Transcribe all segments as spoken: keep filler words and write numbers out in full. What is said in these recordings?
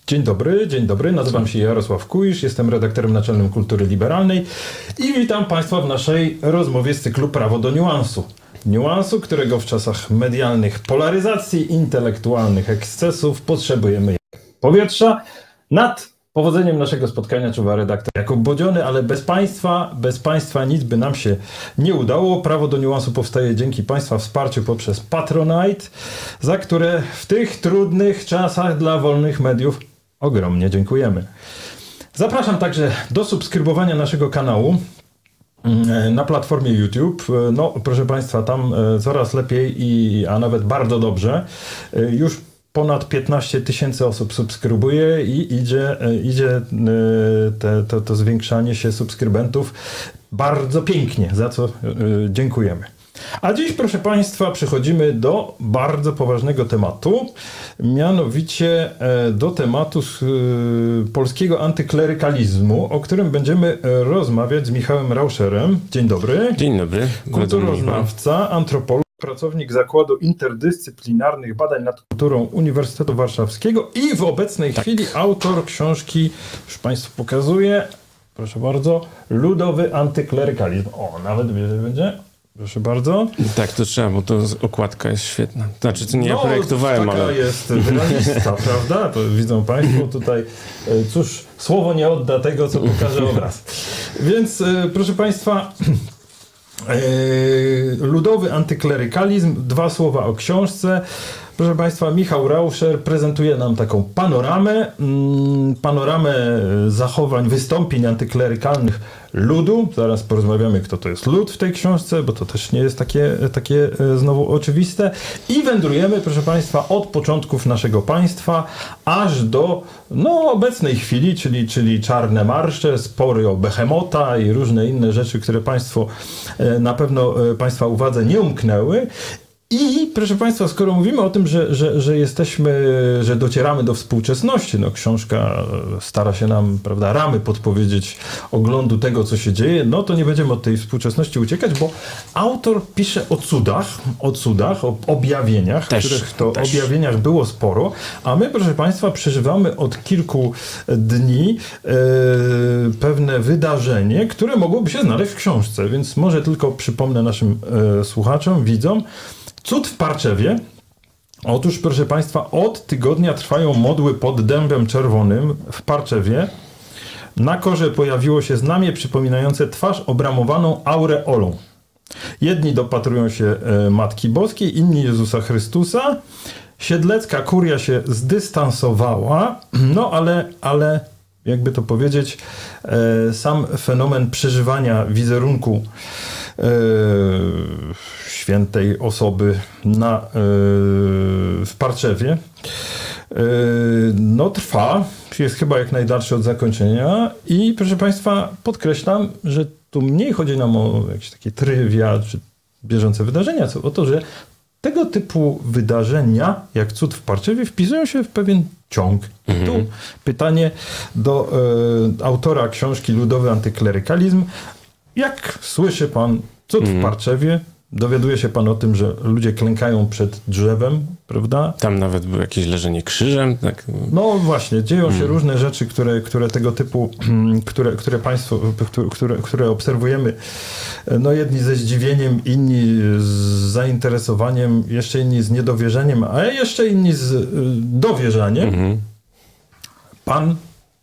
Dzień dobry, dzień dobry, nazywam się Jarosław Kuisz, jestem redaktorem naczelnym Kultury Liberalnej i witam Państwa w naszej rozmowie z cyklu Prawo do niuansu. Niuansu, którego w czasach medialnych polaryzacji, intelektualnych ekscesów potrzebujemy jak powietrza. Nad powodzeniem naszego spotkania czuwa redaktor Jakub Bodziony, ale bez Państwa, bez Państwa nic by nam się nie udało. Prawo do niuansu powstaje dzięki Państwa wsparciu poprzez Patronite, za które w tych trudnych czasach dla wolnych mediów ogromnie dziękujemy. Zapraszam także do subskrybowania naszego kanału na platformie YouTube. No, proszę Państwa, tam coraz lepiej, i, a nawet bardzo dobrze. Już ponad piętnaście tysięcy osób subskrybuje i idzie, idzie te, to, to zwiększanie się subskrybentów bardzo pięknie, za co dziękujemy. A dziś, proszę Państwa, przechodzimy do bardzo poważnego tematu, mianowicie do tematu polskiego antyklerykalizmu, o którym będziemy rozmawiać z Michałem Rauscherem. Dzień dobry. Dzień dobry. Kulturoznawca, antropolog, pracownik Zakładu Interdyscyplinarnych Badań nad Kulturą Uniwersytetu Warszawskiego i w obecnej tak. chwili autor książki, już Państwu pokazuję, proszę bardzo, Ludowy antyklerykalizm. O, nawet będzie... Proszę bardzo. Tak, to trzeba, bo to okładka jest świetna. Znaczy, to nie no, ja projektowałem, taka ale... jest wydawnictwa, prawda? To widzą Państwo tutaj, cóż, słowo nie odda tego, co pokaże obraz. Więc, proszę Państwa, Ludowy antyklerykalizm, dwa słowa o książce. Proszę Państwa, Michał Rauscher prezentuje nam taką panoramę, panoramę zachowań, wystąpień antyklerykalnych ludu. Zaraz porozmawiamy, kto to jest lud w tej książce, bo to też nie jest takie, takie znowu oczywiste. I wędrujemy, proszę Państwa, od początków naszego państwa aż do no, obecnej chwili, czyli, czyli czarne marsze, spory o Behemota i różne inne rzeczy, które Państwo na pewno Państwa uwadze nie umknęły. I proszę Państwa, skoro mówimy o tym, że, że, że jesteśmy, że docieramy do współczesności, no książka stara się nam, prawda, ramy podpowiedzieć oglądu tego, co się dzieje, no to nie będziemy od tej współczesności uciekać, bo autor pisze o cudach, o cudach, o objawieniach, też, których to też. objawieniach było sporo, a my, proszę Państwa, przeżywamy od kilku dni e, pewne wydarzenie, które mogłoby się znaleźć w książce, więc może tylko przypomnę naszym e, słuchaczom, widzom. Cud w Parczewie. Otóż, proszę Państwa, od tygodnia trwają modły pod dębem czerwonym w Parczewie. Na korze pojawiło się znamie przypominające twarz obramowaną aureolą. Jedni dopatrują się e, Matki Boskiej, inni Jezusa Chrystusa. Siedlecka kuria się zdystansowała, no ale, ale jakby to powiedzieć, e, sam fenomen przeżywania wizerunku e, świętej osoby na, yy, w Parczewie yy, no trwa, jest chyba jak najdalszy od zakończenia i proszę Państwa, podkreślam, że tu mniej chodzi nam o jakieś takie trywia czy bieżące wydarzenia, co o to, że tego typu wydarzenia, jak cud w Parczewie, wpisują się w pewien ciąg. I tu pytanie do yy, autora książki Ludowy antyklerykalizm. Jak słyszy Pan cud w Parczewie? Dowiaduje się Pan o tym, że ludzie klękają przed drzewem, prawda? Tam nawet było jakieś leżenie krzyżem. Tak. No właśnie, dzieją się mm. różne rzeczy, które, które tego typu, które, które Państwo, które, które obserwujemy, no jedni ze zdziwieniem, inni z zainteresowaniem, jeszcze inni z niedowierzaniem, a jeszcze inni z dowierzaniem. Mm-hmm. Pan...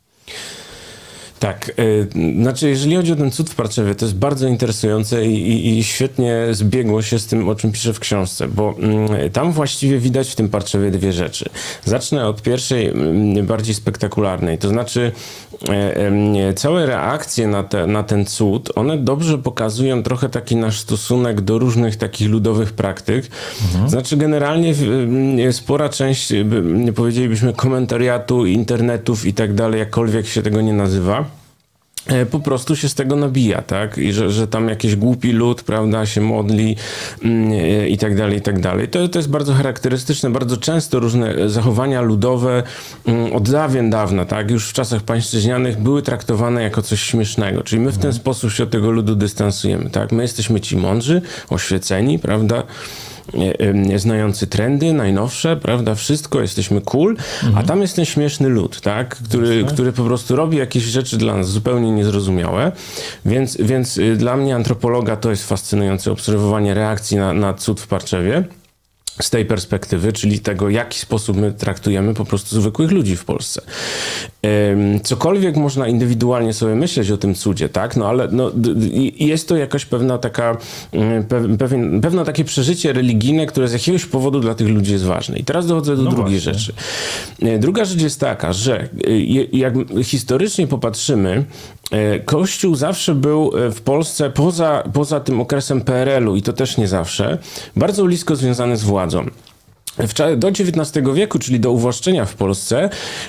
Tak, yy, znaczy jeżeli chodzi o ten cud w Parczewie, to jest bardzo interesujące i, i, i świetnie zbiegło się z tym, o czym piszę w książce, bo yy, tam właściwie widać w tym Parczewie dwie rzeczy. Zacznę od pierwszej, yy, bardziej spektakularnej, to znaczy yy, yy, całe reakcje na, te, na ten cud, one dobrze pokazują trochę taki nasz stosunek do różnych takich ludowych praktyk. Mhm. Znaczy generalnie yy, spora część, yy, powiedzielibyśmy, komentariatu, internetów i tak dalej, jakkolwiek się tego nie nazywa, po prostu się z tego nabija, tak? I że, że tam jakiś głupi lud, prawda, się modli yy, i tak dalej, i tak dalej. To, to jest bardzo charakterystyczne. Bardzo często różne zachowania ludowe yy, od dawien dawna, tak? Już w czasach pańszczyźnianych były traktowane jako coś śmiesznego. Czyli my w ten sposób się od tego ludu dystansujemy, tak? My jesteśmy ci mądrzy, oświeceni, prawda? znający trendy, najnowsze, prawda, wszystko, jesteśmy cool, mhm. a tam jest ten śmieszny lud, tak, który, który po prostu robi jakieś rzeczy dla nas zupełnie niezrozumiałe, więc, więc dla mnie antropologa to jest fascynujące obserwowanie reakcji na, na cud w Parczewie. Z tej perspektywy, czyli tego, w jaki sposób my traktujemy po prostu zwykłych ludzi w Polsce. Cokolwiek można indywidualnie sobie myśleć o tym cudzie, tak? No ale no, jest to jakaś pewna taka, pewien, pewne takie przeżycie religijne, które z jakiegoś powodu dla tych ludzi jest ważne. I teraz dochodzę do no drugiej właśnie. rzeczy. Druga rzecz jest taka, że jak historycznie popatrzymy, Kościół zawsze był w Polsce, poza, poza tym okresem P R L u, i to też nie zawsze, bardzo blisko związany z władzą. Do dziewiętnastego wieku, czyli do uwłaszczenia w Polsce,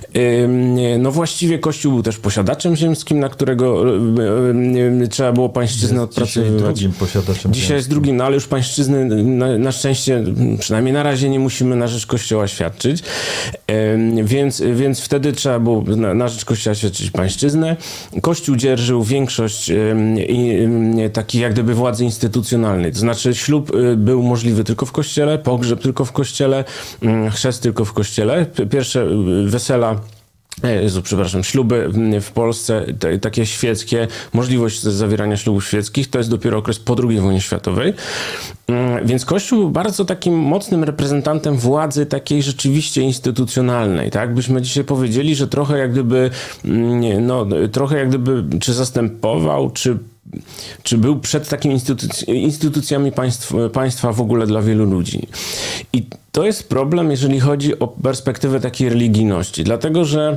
no właściwie Kościół był też posiadaczem ziemskim, na którego trzeba było pańszczyznę odpracowywać. Dzisiaj drugim posiadaczem Dzisiaj ziemskim. jest drugim, no ale już pańszczyzny na, na szczęście, przynajmniej na razie nie musimy na rzecz Kościoła świadczyć, więc, więc wtedy trzeba było na, na rzecz Kościoła świadczyć pańszczyznę. Kościół dzierżył większość takiej jak gdyby władzy instytucjonalnej, to znaczy ślub był możliwy tylko w Kościele, pogrzeb tylko w Kościele, chrzest tylko w kościele. Pierwsze wesela, Jezu, przepraszam, śluby w Polsce, te, takie świeckie, możliwość zawierania ślubów świeckich, to jest dopiero okres po drugiej wojnie światowej. Więc Kościół był bardzo takim mocnym reprezentantem władzy takiej rzeczywiście instytucjonalnej, tak? Byśmy dzisiaj powiedzieli, że trochę jak gdyby, no, trochę jak gdyby, czy zastępował, czy czy był przed takimi instytuc- instytucjami państw, państwa w ogóle dla wielu ludzi. I to jest problem, jeżeli chodzi o perspektywę takiej religijności, dlatego że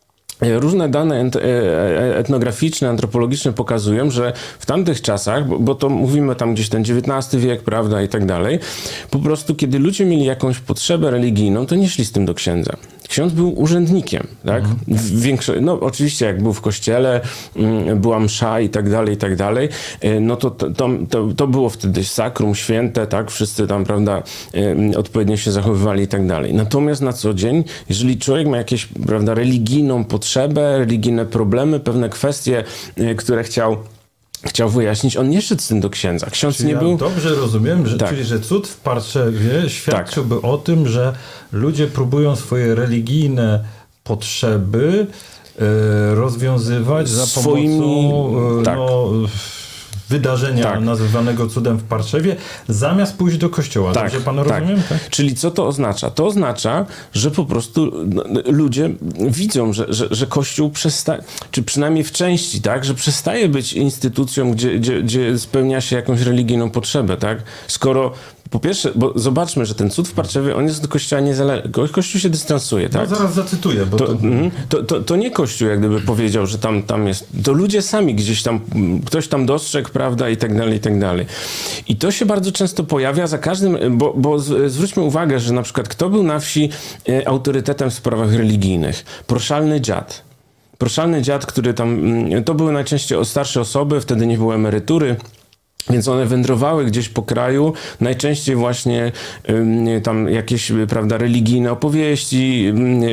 różne dane etnograficzne, antropologiczne pokazują, że w tamtych czasach, bo, bo to mówimy tam gdzieś ten dziewiętnasty wiek, prawda, i tak dalej, po prostu kiedy ludzie mieli jakąś potrzebę religijną, to nie szli z tym do księdza. Ksiądz był urzędnikiem, tak? Mhm. Większo- no oczywiście jak był w kościele, była msza i tak dalej, i tak dalej, no to, to, to, to było wtedy sakrum święte, tak? Wszyscy tam, prawda, odpowiednio się zachowywali i tak dalej. Natomiast na co dzień, jeżeli człowiek ma jakieś, prawda, religijną potrzebę, religijne problemy, pewne kwestie, które chciał Chciał wyjaśnić, on nie szedł z tym do księdza. Ksiądz czyli nie ja był... Dobrze rozumiem, że, tak. czyli że cud w Parczewie świadczyłby tak. o tym, że ludzie próbują swoje religijne potrzeby e, rozwiązywać za Swoimi... pomocą e, tak. no, wydarzenia tak. nazywanego cudem w Parczewie, zamiast pójść do kościoła. Tak, Dobrze pan rozumiem? tak. Tak? Czyli co to oznacza? To oznacza, że po prostu ludzie widzą, że, że, że Kościół przestaje, czy przynajmniej w części, tak, że przestaje być instytucją, gdzie, gdzie, gdzie spełnia się jakąś religijną potrzebę, tak? Skoro po pierwsze, bo zobaczmy, że ten cud w Parczewie, on jest do Kościoła niezależny. Kościół się dystansuje, tak? No zaraz zacytuję, bo to... To, to, to, to nie Kościół jak gdyby powiedział, że tam, tam jest... To ludzie sami gdzieś tam, ktoś tam dostrzegł, prawda, i tak dalej, i tak dalej. I to się bardzo często pojawia za każdym... Bo, bo zwróćmy uwagę, że na przykład kto był na wsi autorytetem w sprawach religijnych? Proszalny dziad. Proszalny dziad, który tam... To były najczęściej starsze osoby, wtedy nie było emerytury. Więc one wędrowały gdzieś po kraju, najczęściej właśnie y, tam jakieś, prawda, religijne opowieści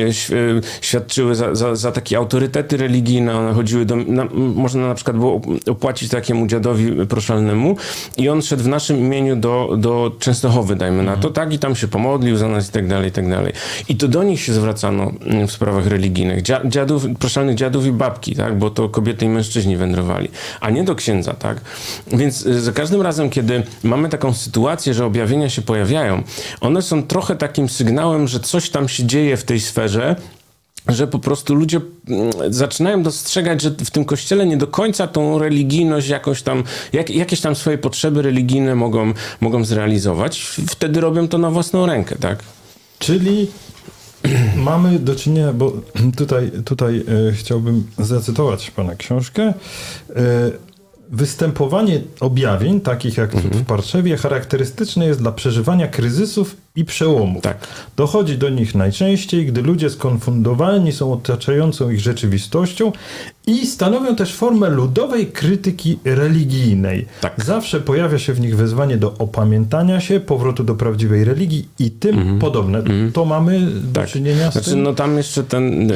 y, świadczyły za, za, za takie autorytety religijne. One chodziły do... Na, można na przykład było opłacić takiemu dziadowi proszalnemu i on szedł w naszym imieniu do, do Częstochowy, dajmy na to, tak? I tam się pomodlił za nas i tak dalej, i tak dalej. I to do nich się zwracano w sprawach religijnych. Dzia, dziadów, proszalnych dziadów i babki, tak? Bo to kobiety i mężczyźni wędrowali, a nie do księdza, tak? Więc za każdym razem, kiedy mamy taką sytuację, że objawienia się pojawiają, one są trochę takim sygnałem, że coś tam się dzieje w tej sferze, że po prostu ludzie zaczynają dostrzegać, że w tym kościele nie do końca tą religijność jakąś tam, jak, jakieś tam swoje potrzeby religijne mogą, mogą zrealizować. Wtedy robią to na własną rękę, tak? Czyli mamy do czynienia, bo tutaj, tutaj e, chciałbym zacytować pana książkę. E, Występowanie objawień, takich jak cud w Parczewie, charakterystyczne jest dla przeżywania kryzysów i przełomów. Tak. Dochodzi do nich najczęściej, gdy ludzie skonfundowani są otaczającą ich rzeczywistością i stanowią też formę ludowej krytyki religijnej. Tak. Zawsze pojawia się w nich wezwanie do opamiętania się, powrotu do prawdziwej religii i tym mm-hmm. podobne. Mm-hmm. To mamy do tak. czynienia z znaczy, tym? No tam jeszcze ten,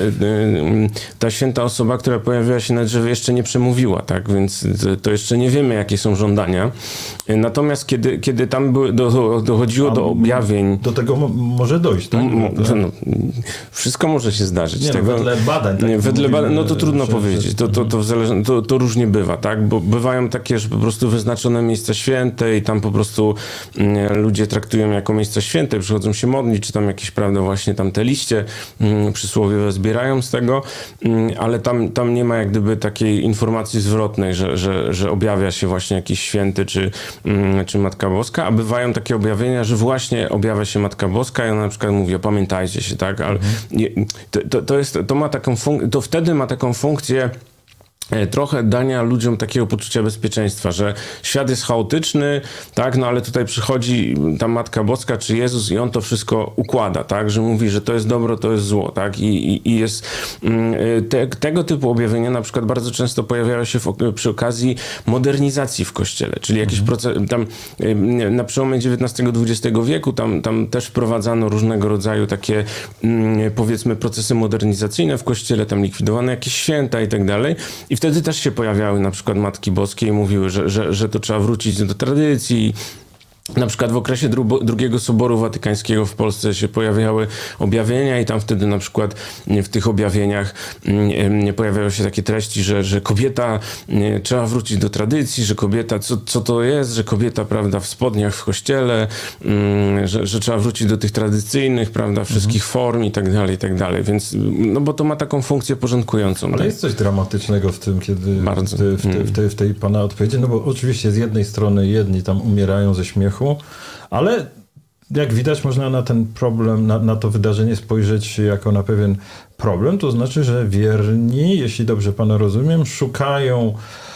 ta święta osoba, która pojawiła się na drzewie, jeszcze nie przemówiła, tak? Więc to jeszcze nie wiemy, jakie są żądania. Natomiast kiedy, kiedy tam były, do, dochodziło A, do objawień... Do tego mo- może dojść, tak? M- no, wszystko może się zdarzyć. Nie, tego, no, wedle badań. Tak wedle badań, no to trudno że, powiedzieć. To, to, to, zależy, to, to różnie bywa, tak? Bo bywają takie, że po prostu wyznaczone miejsca święte i tam po prostu mm, ludzie traktują jako miejsca święte, przychodzą się modlić, czy tam jakieś, prawda, właśnie tam te liście mm, przysłowiowe zbierają z tego, mm, ale tam, tam nie ma jak gdyby takiej informacji zwrotnej, że, że, że objawia się właśnie jakiś święty, czy, mm, czy Matka Boska, a bywają takie objawienia, że właśnie objawia się Matka Boska i ona na przykład mówi, opamiętajcie się, tak? Ale mhm. to, to, to, jest, to ma taką funk- to wtedy ma taką funkcję trochę dania ludziom takiego poczucia bezpieczeństwa, że świat jest chaotyczny, tak, no ale tutaj przychodzi ta Matka Boska czy Jezus i on to wszystko układa, tak, że mówi, że to jest dobro, to jest zło, tak, i, i, i jest te, tego typu objawienia na przykład bardzo często pojawiają się w, przy okazji modernizacji w Kościele, czyli jakiś mhm. proces, tam na przełomie dziewiętnastego dwudziestego wieku tam, tam też wprowadzano różnego rodzaju takie powiedzmy procesy modernizacyjne w Kościele, tam likwidowano jakieś święta i tak dalej. I wtedy też się pojawiały na przykład Matki Boskie i mówiły, że, że, że to trzeba wrócić do tradycji. Na przykład w okresie dru- drugiego Soboru Watykańskiego w Polsce się pojawiały objawienia i tam wtedy na przykład w tych objawieniach nie pojawiały się takie treści, że, że kobieta, nie, trzeba wrócić do tradycji, że kobieta, co, co to jest, że kobieta, prawda, w spodniach w kościele, że, że trzeba wrócić do tych tradycyjnych, prawda, wszystkich mhm. form i tak dalej, i tak dalej. Więc, no bo to ma taką funkcję porządkującą. Ale tak? jest coś dramatycznego w tym, kiedy Bardzo. w, te, w, te, w, tej, w tej pana odpowiedzi, no bo oczywiście z jednej strony jedni tam umierają ze śmiechu, ale jak widać można na ten problem, na, na to wydarzenie spojrzeć jako na pewien problem, to znaczy, że wierni, jeśli dobrze pana rozumiem, szukają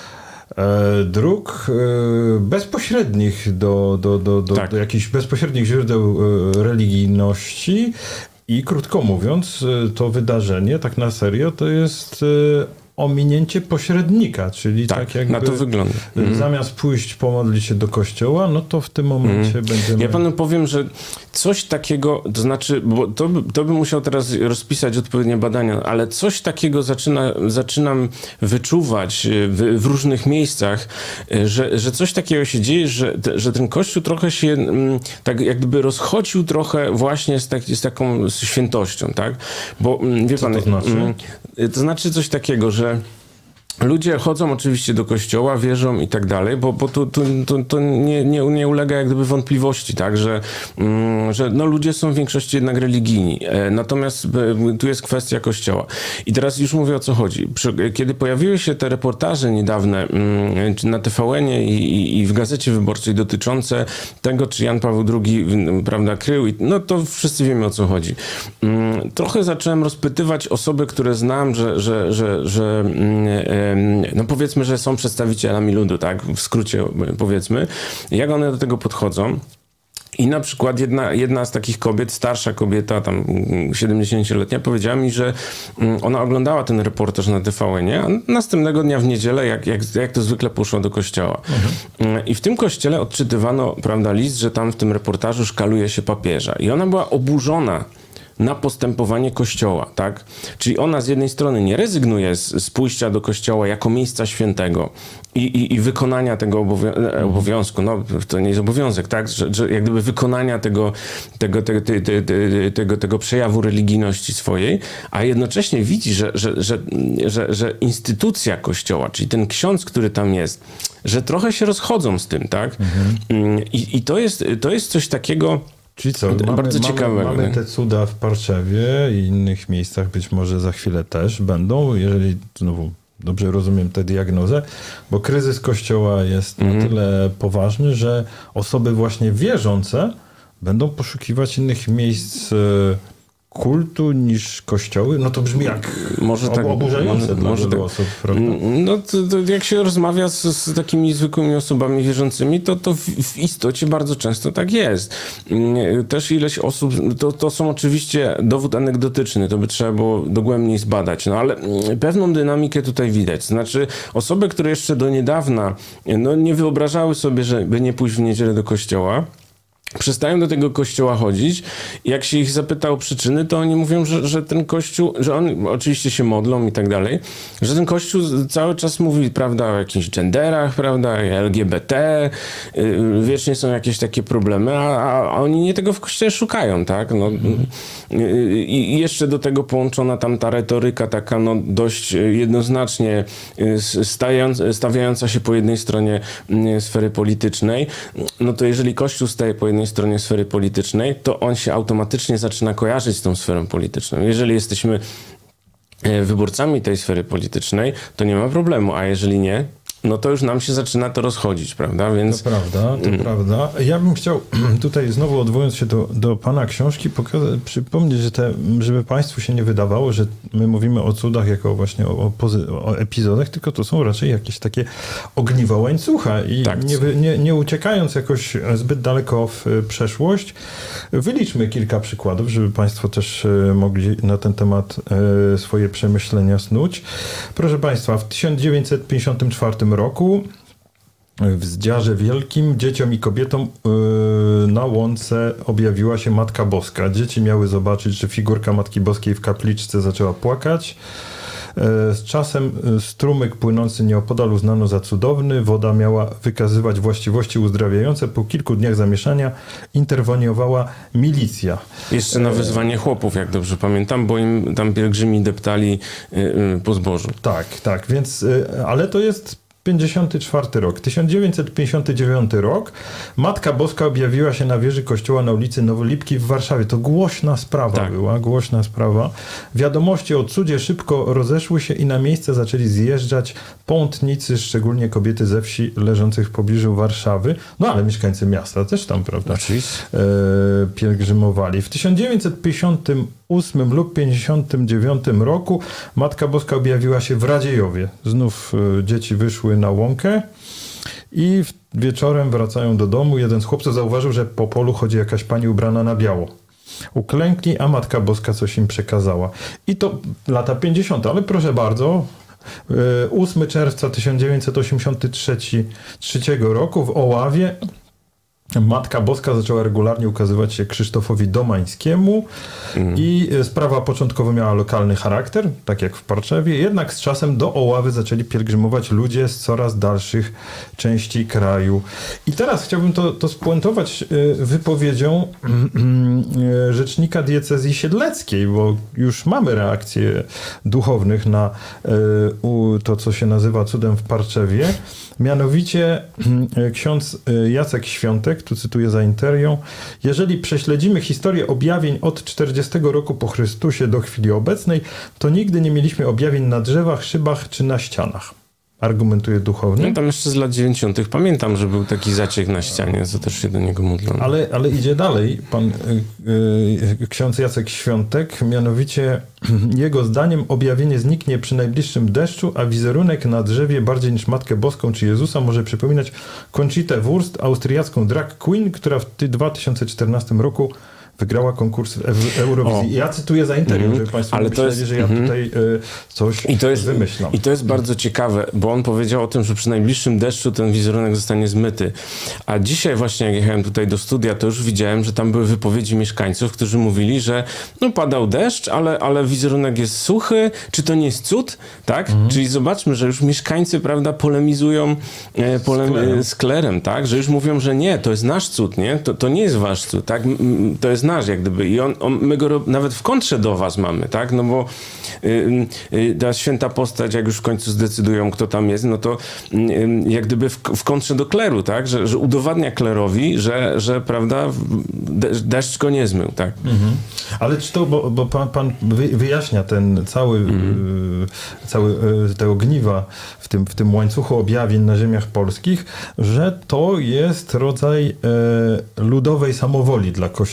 e, dróg e, bezpośrednich do, do, do, do, tak. do jakichś bezpośrednich źródeł e, religijności i krótko mówiąc, e, to wydarzenie tak na serio to jest e, ominięcie pośrednika, czyli tak, tak jakby na to wygląda. Zamiast pójść pomodlić się do kościoła, no to w tym momencie mm. będziemy... Ja panu powiem, że coś takiego, to znaczy, bo to, to bym musiał teraz rozpisać odpowiednie badania, ale coś takiego zaczyna, zaczynam wyczuwać w, w różnych miejscach, że, że coś takiego się dzieje, że, że ten Kościół trochę się tak jak gdyby rozchodził trochę właśnie z, tak, z taką świętością, tak? Bo wie Co pan... to znaczy? To znaczy coś takiego, że ludzie chodzą oczywiście do kościoła, wierzą i tak dalej, bo, bo to, to, to, to nie, nie, nie ulega jak gdyby wątpliwości, tak, że, mm, że no, ludzie są w większości jednak religijni. E, natomiast e, tu jest kwestia kościoła. I teraz już mówię, o co chodzi. Przy, kiedy pojawiły się te reportaże niedawne mm, na T V N-ie i, i, i w Gazecie Wyborczej dotyczące tego, czy Jan Paweł drugi prawda, krył, i, no to wszyscy wiemy, o co chodzi. Mm, trochę zacząłem rozpytywać osoby, które znam, że, że, że, że mm, no powiedzmy, że są przedstawicielami ludu, tak, w skrócie powiedzmy, jak one do tego podchodzą. I na przykład jedna, jedna z takich kobiet, starsza kobieta, tam siedemdziesięcioletnia, powiedziała mi, że ona oglądała ten reportaż na T V N-ie, a następnego dnia w niedzielę, jak, jak, jak to zwykle, poszła do kościoła. Mhm. I w tym kościele odczytywano, prawda, list, że tam w tym reportażu szkaluje się papieża. I ona była oburzona na postępowanie Kościoła, tak? Czyli ona z jednej strony nie rezygnuje z, z pójścia do Kościoła jako miejsca świętego i, i, i wykonania tego obowią- obowiązku, no to nie jest obowiązek, tak? Że, że jak gdyby wykonania tego, tego, tego, te, te, te, tego, tego przejawu religijności swojej, a jednocześnie widzi, że, że, że, że, że instytucja Kościoła, czyli ten ksiądz, który tam jest, że trochę się rozchodzą z tym, tak? Mhm. I, i to jest, to jest coś takiego. Czyli co, mamy, bardzo ciekawe. Mamy, mamy te cuda w Parczewie i innych miejscach, być może za chwilę też będą, jeżeli znowu dobrze rozumiem tę diagnozę, bo kryzys Kościoła jest mm. na tyle poważny, że osoby właśnie wierzące będą poszukiwać innych miejsc kultu niż kościoły? No to brzmi jak może tak, oburzające może, dla może wielu tak. osób, prawda? No to, to jak się rozmawia z, z takimi zwykłymi osobami wierzącymi, to, to w, w istocie bardzo często tak jest. Też ileś osób, to, to są oczywiście dowód anegdotyczny, to by trzeba było dogłębniej zbadać, no ale pewną dynamikę tutaj widać. Znaczy osoby, które jeszcze do niedawna no, nie wyobrażały sobie, żeby nie pójść w niedzielę do kościoła, przestają do tego kościoła chodzić. Jak się ich zapyta o przyczyny, to oni mówią, że, że ten kościół, że oni oczywiście się modlą i tak dalej, że ten kościół cały czas mówi, prawda, o jakichś genderach, prawda, L G B T, yy, wiecznie są jakieś takie problemy, a, a oni nie tego w kościele szukają, tak? No, yy, i jeszcze do tego połączona tam ta retoryka taka, no, dość jednoznacznie stając, stawiająca się po jednej stronie yy, sfery politycznej, no to jeżeli kościół staje po jednej stronie sfery politycznej, to on się automatycznie zaczyna kojarzyć z tą sferą polityczną. Jeżeli jesteśmy wyborcami tej sfery politycznej, to nie ma problemu, a jeżeli nie, no to już nam się zaczyna to rozchodzić, prawda? Więc... To prawda, to mm. prawda. Ja bym chciał tutaj znowu odwołując się do, do pana książki, pokazać, przypomnieć, że te, żeby państwu się nie wydawało, że my mówimy o cudach jako właśnie o, o, pozy- o epizodach, tylko to są raczej jakieś takie ogniwa łańcucha i tak, nie, nie, nie uciekając jakoś zbyt daleko w przeszłość, wyliczmy kilka przykładów, żeby państwo też mogli na ten temat swoje przemyślenia snuć. Proszę państwa, w tysiąc dziewięćset pięćdziesiątym czwartym roku w Zdziarze Wielkim dzieciom i kobietom yy, na łące objawiła się Matka Boska. Dzieci miały zobaczyć, że figurka Matki Boskiej w kapliczce zaczęła płakać. Z czasem strumyk płynący nieopodal uznano za cudowny. Woda miała wykazywać właściwości uzdrawiające. Po kilku dniach zamieszania interweniowała milicja. Jeszcze na wezwanie chłopów, jak dobrze pamiętam, bo im tam pielgrzymi deptali po zbożu. Tak, tak, więc, ale to jest pięćdziesiąty czwarty rok. tysiąc dziewięćset pięćdziesiąty dziewiąty rok. Matka Boska objawiła się na wieży kościoła na ulicy Nowolipki w Warszawie. To głośna sprawa tak. była, głośna sprawa. Wiadomości o cudzie szybko rozeszły się i na miejsce zaczęli zjeżdżać pątnicy, szczególnie kobiety ze wsi leżących w pobliżu Warszawy. No ale mieszkańcy miasta też tam, prawda, e, pielgrzymowali. W tysiąc dziewięćset pięćdziesiątym ósmym lub pięćdziesiątym dziewiątym roku Matka Boska objawiła się w Radziejowie. Znów e, dzieci wyszły na łąkę i wieczorem wracają do domu. Jeden z chłopców zauważył, że po polu chodzi jakaś pani ubrana na biało. Uklękli, a Matka Boska coś im przekazała. I to lata pięćdziesiąte, ale proszę bardzo, ósmego czerwca tysiąc dziewięćset osiemdziesiątego trzeciego roku w Oławie Matka Boska zaczęła regularnie ukazywać się Krzysztofowi Domańskiemu mm. i sprawa początkowo miała lokalny charakter, tak jak w Parczewie, jednak z czasem do Oławy zaczęli pielgrzymować ludzie z coraz dalszych części kraju. I teraz chciałbym to, to spuentować wypowiedzią rzecznika diecezji siedleckiej, bo już mamy reakcje duchownych na to, co się nazywa cudem w Parczewie. Mianowicie ksiądz Jacek Świątek, tu cytuję za Interią: jeżeli prześledzimy historię objawień od czterdziestego roku po Chrystusie do chwili obecnej, to nigdy nie mieliśmy objawień na drzewach, szybach czy na ścianach. Argumentuje duchowny. No tam jeszcze z lat dziewięćdziesiątych pamiętam, że był taki zaciek na ścianie, co też się do niego modlono. Ale, ale idzie dalej pan y, y, ksiądz Jacek Świątek, mianowicie jego zdaniem objawienie zniknie przy najbliższym deszczu, a wizerunek na drzewie bardziej niż Matkę Boską czy Jezusa może przypominać Conchitę Wurst, austriacką drag queen, która w dwa tysiące czternastym roku wygrała konkurs w Eurowizji. O. Ja cytuję za Interium, mm-hmm. żeby państwo ale myśleli, jest, że ja mm-hmm. tutaj y, coś I to jest, wymyślam. I to jest bardzo ciekawe, bo on powiedział o tym, że przy najbliższym deszczu ten wizerunek zostanie zmyty. A dzisiaj właśnie, jak jechałem tutaj do studia, to już widziałem, że tam były wypowiedzi mieszkańców, którzy mówili, że no padał deszcz, ale, ale wizerunek jest suchy. Czy to nie jest cud? Tak? Mm-hmm. Czyli zobaczmy, że już mieszkańcy, prawda, polemizują e, polem, z, z klerem, tak? Że już mówią, że nie, to jest nasz cud, nie? To, to nie jest wasz cud, tak? To jest nasz, jak gdyby. I on, on, my go nawet w kontrze do was mamy, tak? No bo y, y, ta święta postać, jak już w końcu zdecydują, kto tam jest, no to y, jak gdyby w, w kontrze do kleru, tak? Że, że udowadnia klerowi, że, że prawda, deszcz go nie zmył, tak? Mhm. Ale czy to, bo, bo pan, pan wyjaśnia ten cały, mhm. y, cały y, te ogniwa w tym, w tym łańcuchu objawień na ziemiach polskich, że to jest rodzaj y, ludowej samowoli dla Kościoła. Tak.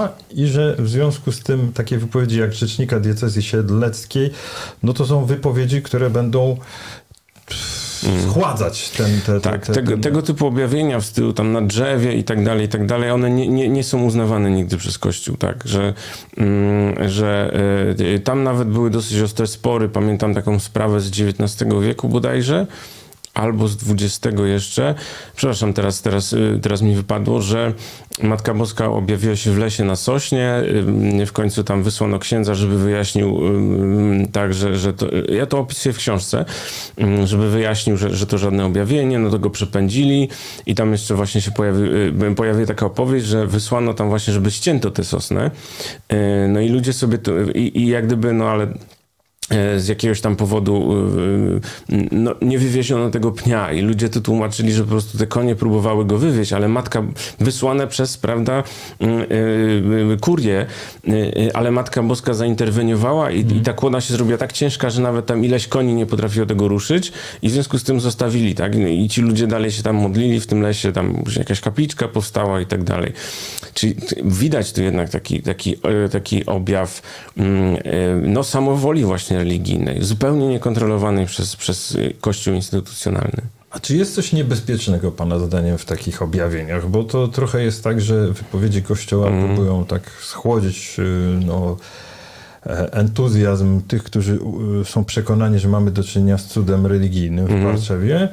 Kościoła i że w związku z tym takie wypowiedzi jak rzecznika diecezji siedleckiej, no to są wypowiedzi, które będą schładzać ten... Te, tak, te, tego, ten... tego typu objawienia w stylu tam na drzewie i tak dalej, i tak dalej, one nie, nie, nie są uznawane nigdy przez Kościół, tak, że, mm, że y, tam nawet były dosyć ostre spory, pamiętam taką sprawę z dziewiętnastego wieku bodajże, albo z dwudziestego jeszcze. Przepraszam, teraz, teraz, teraz mi wypadło, że Matka Boska objawiła się w lesie na Sośnie. W końcu tam wysłano księdza, żeby wyjaśnił tak, że, że to, ja to opisuję w książce, żeby wyjaśnił, że, że to żadne objawienie, no to go przepędzili i tam jeszcze właśnie się pojawi, pojawi taka opowieść, że wysłano tam właśnie, żeby ścięto tę sosnę. No i ludzie sobie to, i, i jak gdyby, no ale z jakiegoś tam powodu no, nie wywieziono tego pnia i ludzie to tłumaczyli, że po prostu te konie próbowały go wywieźć, ale matka wysłane przez, prawda, kurię, ale Matka Boska zainterweniowała i, mm. i ta kłona się zrobiła tak ciężka, że nawet tam ileś koni nie potrafiło tego ruszyć i w związku z tym zostawili, tak? I ci ludzie dalej się tam modlili w tym lesie, tam jakaś kapliczka powstała i tak dalej. Czyli widać tu jednak taki, taki, taki objaw no, samowoli właśnie religijnej, zupełnie niekontrolowanej przez, przez Kościół instytucjonalny. A czy jest coś niebezpiecznego pana zdaniem w takich objawieniach? Bo to trochę jest tak, że wypowiedzi Kościoła mm. próbują tak schłodzić no, entuzjazm tych, którzy są przekonani, że mamy do czynienia z cudem religijnym w mm. Parczewie.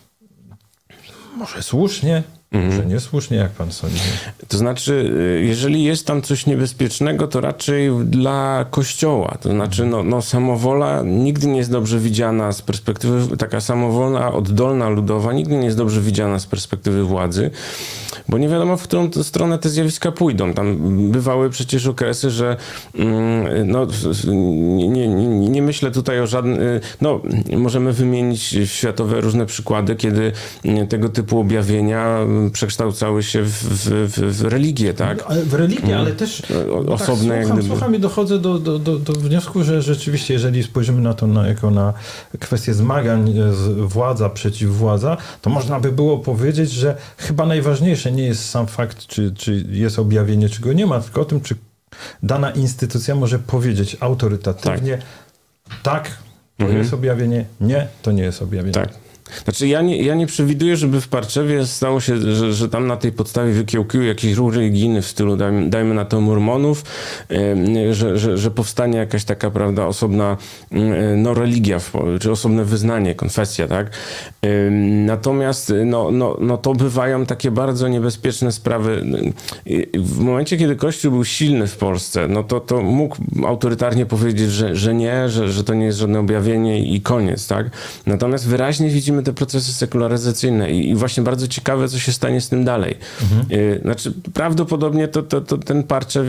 Może słusznie, Mm. może niesłusznie, jak pan sądzi? To znaczy, jeżeli jest tam coś niebezpiecznego, to raczej dla Kościoła. To znaczy, no, no samowola nigdy nie jest dobrze widziana z perspektywy, taka samowolna, oddolna, ludowa, nigdy nie jest dobrze widziana z perspektywy władzy, bo nie wiadomo, w którą stronę te zjawiska pójdą. Tam bywały przecież okresy, że no, nie, nie, nie myślę tutaj o żadnym, no, możemy wymienić światowe różne przykłady, kiedy tego typu objawienia przekształcały się w, w, w religię, tak? W religię, ale też no, osobne, tak, słucham, słucham i dochodzę do, do, do, do wniosku, że rzeczywiście, jeżeli spojrzymy na to na, jako na kwestię zmagań z władza przeciw władza, to można by było powiedzieć, że chyba najważniejsze nie jest sam fakt, czy, czy jest objawienie, czy go nie ma, tylko o tym, czy dana instytucja może powiedzieć autorytatywnie tak, tak to mhm. jest objawienie, nie, to nie jest objawienie. Tak. Znaczy ja nie, ja nie przewiduję, żeby w Parczewie stało się, że, że tam na tej podstawie wykiełkują jakiś ruch religijny w stylu, dajmy, dajmy na to mormonów, yy, że, że, że powstanie jakaś taka, prawda, osobna yy, no, religia, w, czy osobne wyznanie, konfesja, tak? Yy, natomiast no, no, no to bywają takie bardzo niebezpieczne sprawy. Yy, w momencie, kiedy Kościół był silny w Polsce, no to, to mógł autorytarnie powiedzieć, że, że nie, że, że to nie jest żadne objawienie i koniec, tak? Natomiast wyraźnie widzimy te procesy sekularyzacyjne i, i właśnie bardzo ciekawe, co się stanie z tym dalej. Mhm. Yy, znaczy, prawdopodobnie to, to, to ten Parczew,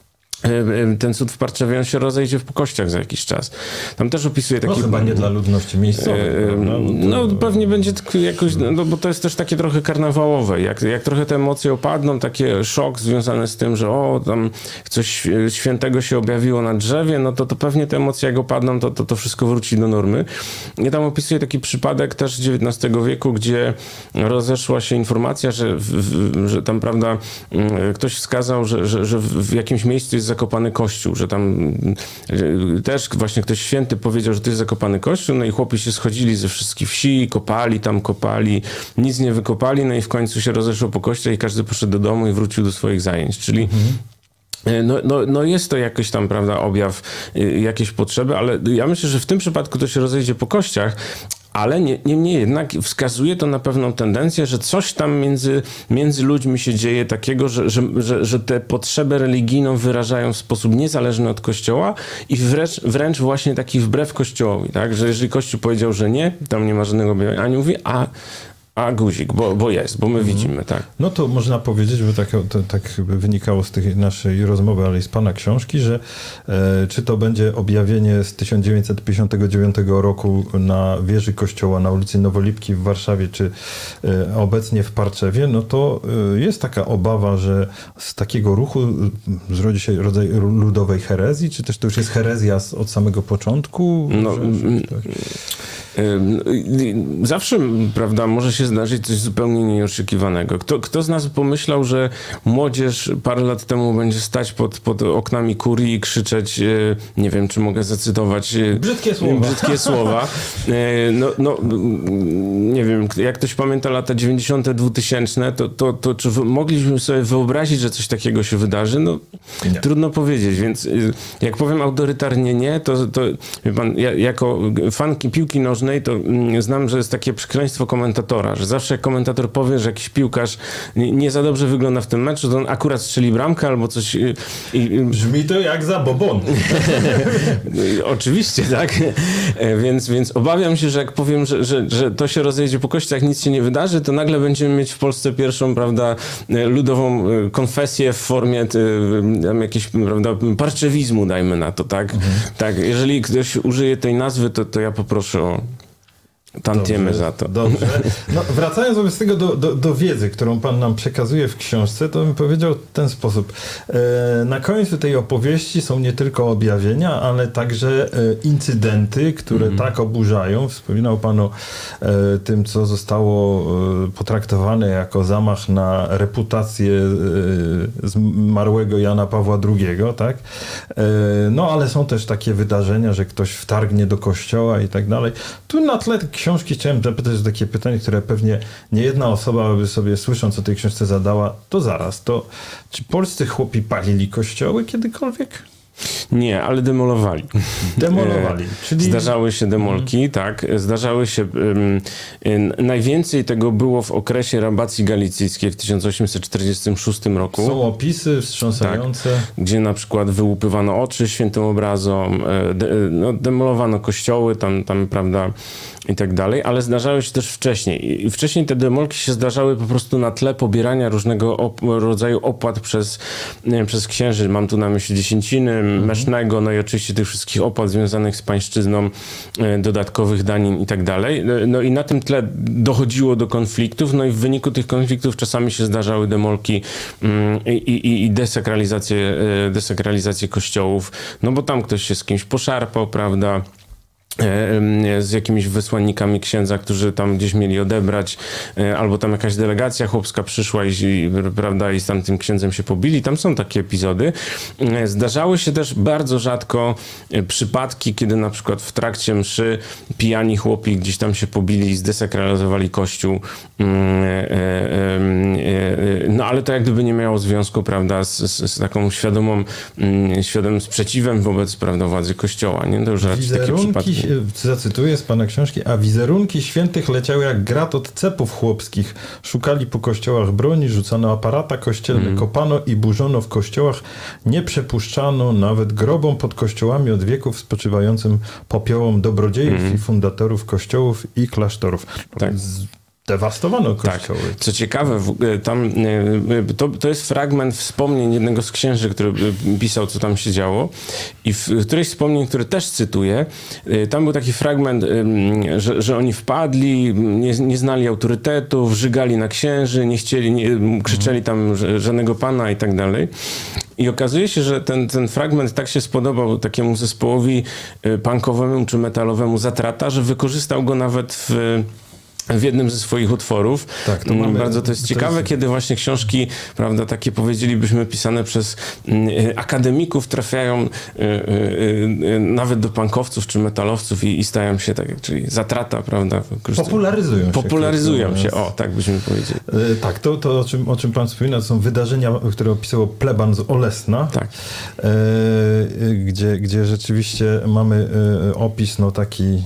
ten cud w Parczewie, on się rozejdzie w kościach za jakiś czas. Tam też opisuje taki... No chyba nie dla ludności miejscowej. No, no pewnie będzie jakoś, no bo to jest też takie trochę karnawałowe. Jak, jak trochę te emocje opadną, takie szok związany z tym, że o, tam coś świętego się objawiło na drzewie, no to, to pewnie te emocje jak opadną, to, to, to wszystko wróci do normy. I tam opisuje taki przypadek też z dziewiętnastego wieku, gdzie rozeszła się informacja, że, w, w, że tam, prawda, ktoś wskazał, że, że, że w jakimś miejscu jest zakopany kościół, że tam też właśnie ktoś święty powiedział, że to jest zakopany kościół, no i chłopi się schodzili ze wszystkich wsi, kopali tam, kopali, nic nie wykopali, no i w końcu się rozeszło po kościele i każdy poszedł do domu i wrócił do swoich zajęć, czyli mhm. No, no, no jest to jakiś tam, prawda, objaw, jakieś potrzeby, ale ja myślę, że w tym przypadku to się rozejdzie po kościach, ale nie, niemniej jednak wskazuje to na pewną tendencję, że coś tam między, między ludźmi się dzieje takiego, że, że, że, że tę potrzebę religijną wyrażają w sposób niezależny od Kościoła i wręcz, wręcz właśnie taki wbrew Kościołowi, tak? Że jeżeli Kościół powiedział, że nie, tam nie ma żadnego objawienia, Ani mówi, a A guzik, bo, bo jest, bo my widzimy, tak. No to można powiedzieć, bo tak, to, tak wynikało z tej naszej rozmowy, ale i z pana książki, że e, czy to będzie objawienie z tysiąc dziewięćset pięćdziesiątego dziewiątego roku na wieży kościoła na ulicy Nowolipki w Warszawie, czy e, obecnie w Parczewie, no to e, jest taka obawa, że z takiego ruchu zrodzi się rodzaj ludowej herezji, czy też to już jest herezja z, od samego początku? No, że, że, tak. Zawsze, prawda, może się zdarzyć coś zupełnie nieoczekiwanego. Kto, kto z nas pomyślał, że młodzież parę lat temu będzie stać pod, pod oknami kurii i krzyczeć, nie wiem, czy mogę zacytować brzydkie słowa. Brzydkie słowa. No, no, nie wiem, jak ktoś pamięta lata dziewięćdziesiąte, dwutysięczne, to, to, to czy mogliśmy sobie wyobrazić, że coś takiego się wydarzy? No, nie. Trudno powiedzieć, więc jak powiem autorytarnie nie, to, to wie pan, ja, jako fan piłki nożnej, to znam, że jest takie przekleństwo komentatora, że zawsze jak komentator powie, że jakiś piłkarz nie, nie za dobrze wygląda w tym meczu, to on akurat strzeli bramkę albo coś. I, i... Brzmi to jak zabobon. Oczywiście, tak. Więc, więc obawiam się, że jak powiem, że, że, że to się rozejdzie po kościach, nic się nie wydarzy, to nagle będziemy mieć w Polsce pierwszą, prawda, ludową konfesję w formie tam jakiegoś, prawda, parczewizmu, dajmy na to, tak? Mhm. Tak, jeżeli ktoś użyje tej nazwy, to, to ja poproszę o tantiemy dobrze, za to. Dobrze. No, wracając wobec tego do, do, do wiedzy, którą pan nam przekazuje w książce, to bym powiedział w ten sposób. E, na końcu tej opowieści są nie tylko objawienia, ale także e, incydenty, które mm. tak oburzają. Wspominał pan o e, tym, co zostało e, potraktowane jako zamach na reputację e, zmarłego Jana Pawła drugiego, tak? E, no, ale są też takie wydarzenia, że ktoś wtargnie do kościoła i tak dalej. Tu na tle książki chciałem zapytać o takie pytanie, które pewnie nie jedna osoba by sobie, słysząc o tej książce, zadała. To zaraz, to czy polscy chłopi palili kościoły kiedykolwiek? Nie, ale demolowali. Demolowali. Czyli... Zdarzały się demolki, hmm. tak. Zdarzały się... Um, najwięcej tego było w okresie rabacji galicyjskiej w tysiąc osiemset czterdziestym szóstym roku. Są opisy wstrząsające. Tak, gdzie na przykład wyłupywano oczy świętym obrazom, de, no, demolowano kościoły, tam, tam, prawda, i tak dalej, ale zdarzały się też wcześniej. I wcześniej te demolki się zdarzały po prostu na tle pobierania różnego op rodzaju opłat przez, nie, przez księży. Mam tu na myśli dziesięciny, mhm. mesznego, no i oczywiście tych wszystkich opłat związanych z pańszczyzną, e, dodatkowych danin i tak dalej. No i na tym tle dochodziło do konfliktów, no i w wyniku tych konfliktów czasami się zdarzały demolki mm, i, i, i desakralizacje, e, desakralizacje kościołów, no bo tam ktoś się z kimś poszarpał, prawda, z jakimiś wysłannikami księdza, którzy tam gdzieś mieli odebrać, albo tam jakaś delegacja chłopska przyszła i, prawda, i z tamtym księdzem się pobili. Tam są takie epizody. Zdarzały się też bardzo rzadko przypadki, kiedy na przykład w trakcie mszy pijani chłopi gdzieś tam się pobili i zdesakralizowali kościół. No ale to jak gdyby nie miało związku, prawda, z, z, z taką świadomą, świadomym sprzeciwem wobec, prawda, władzy kościoła. Nie? To już raczej takie przypadki. Zacytuję z pana książki, a wizerunki świętych leciały jak grat od cepów chłopskich. Szukali po kościołach broni, rzucano aparata kościelne, mm. kopano i burzono w kościołach. Nie przepuszczano nawet grobom pod kościołami od wieków spoczywającym popiołom dobrodziejów mm. i fundatorów kościołów i klasztorów. Tak. Dewastowano kościoły. Tak. Co ciekawe, tam, to, to jest fragment wspomnień jednego z księży, który pisał, co tam się działo. I w którejś z wspomnień, które też cytuję, tam był taki fragment, że, że oni wpadli, nie, nie znali autorytetów, żygali na księży, nie chcieli, nie, krzyczeli tam żadnego pana i tak dalej. I okazuje się, że ten, ten fragment tak się spodobał takiemu zespołowi punkowemu czy metalowemu Zatrata, że wykorzystał go nawet w w jednym ze swoich utworów. Tak, to mamy, bardzo to jest to ciekawe, jest... kiedy właśnie książki, prawda, takie powiedzielibyśmy pisane przez y, akademików trafiają y, y, y, nawet do punkowców czy metalowców i, i stają się tak, czyli Zatrata, prawda? Popularyzują się. Popularyzują się, o, tak byśmy powiedzieli. Y, tak, to, to o, czym, o czym pan wspomina, to są wydarzenia, które opisywał pleban z Olesna, tak. y, y, gdzie, gdzie rzeczywiście mamy y, opis, no taki... Y,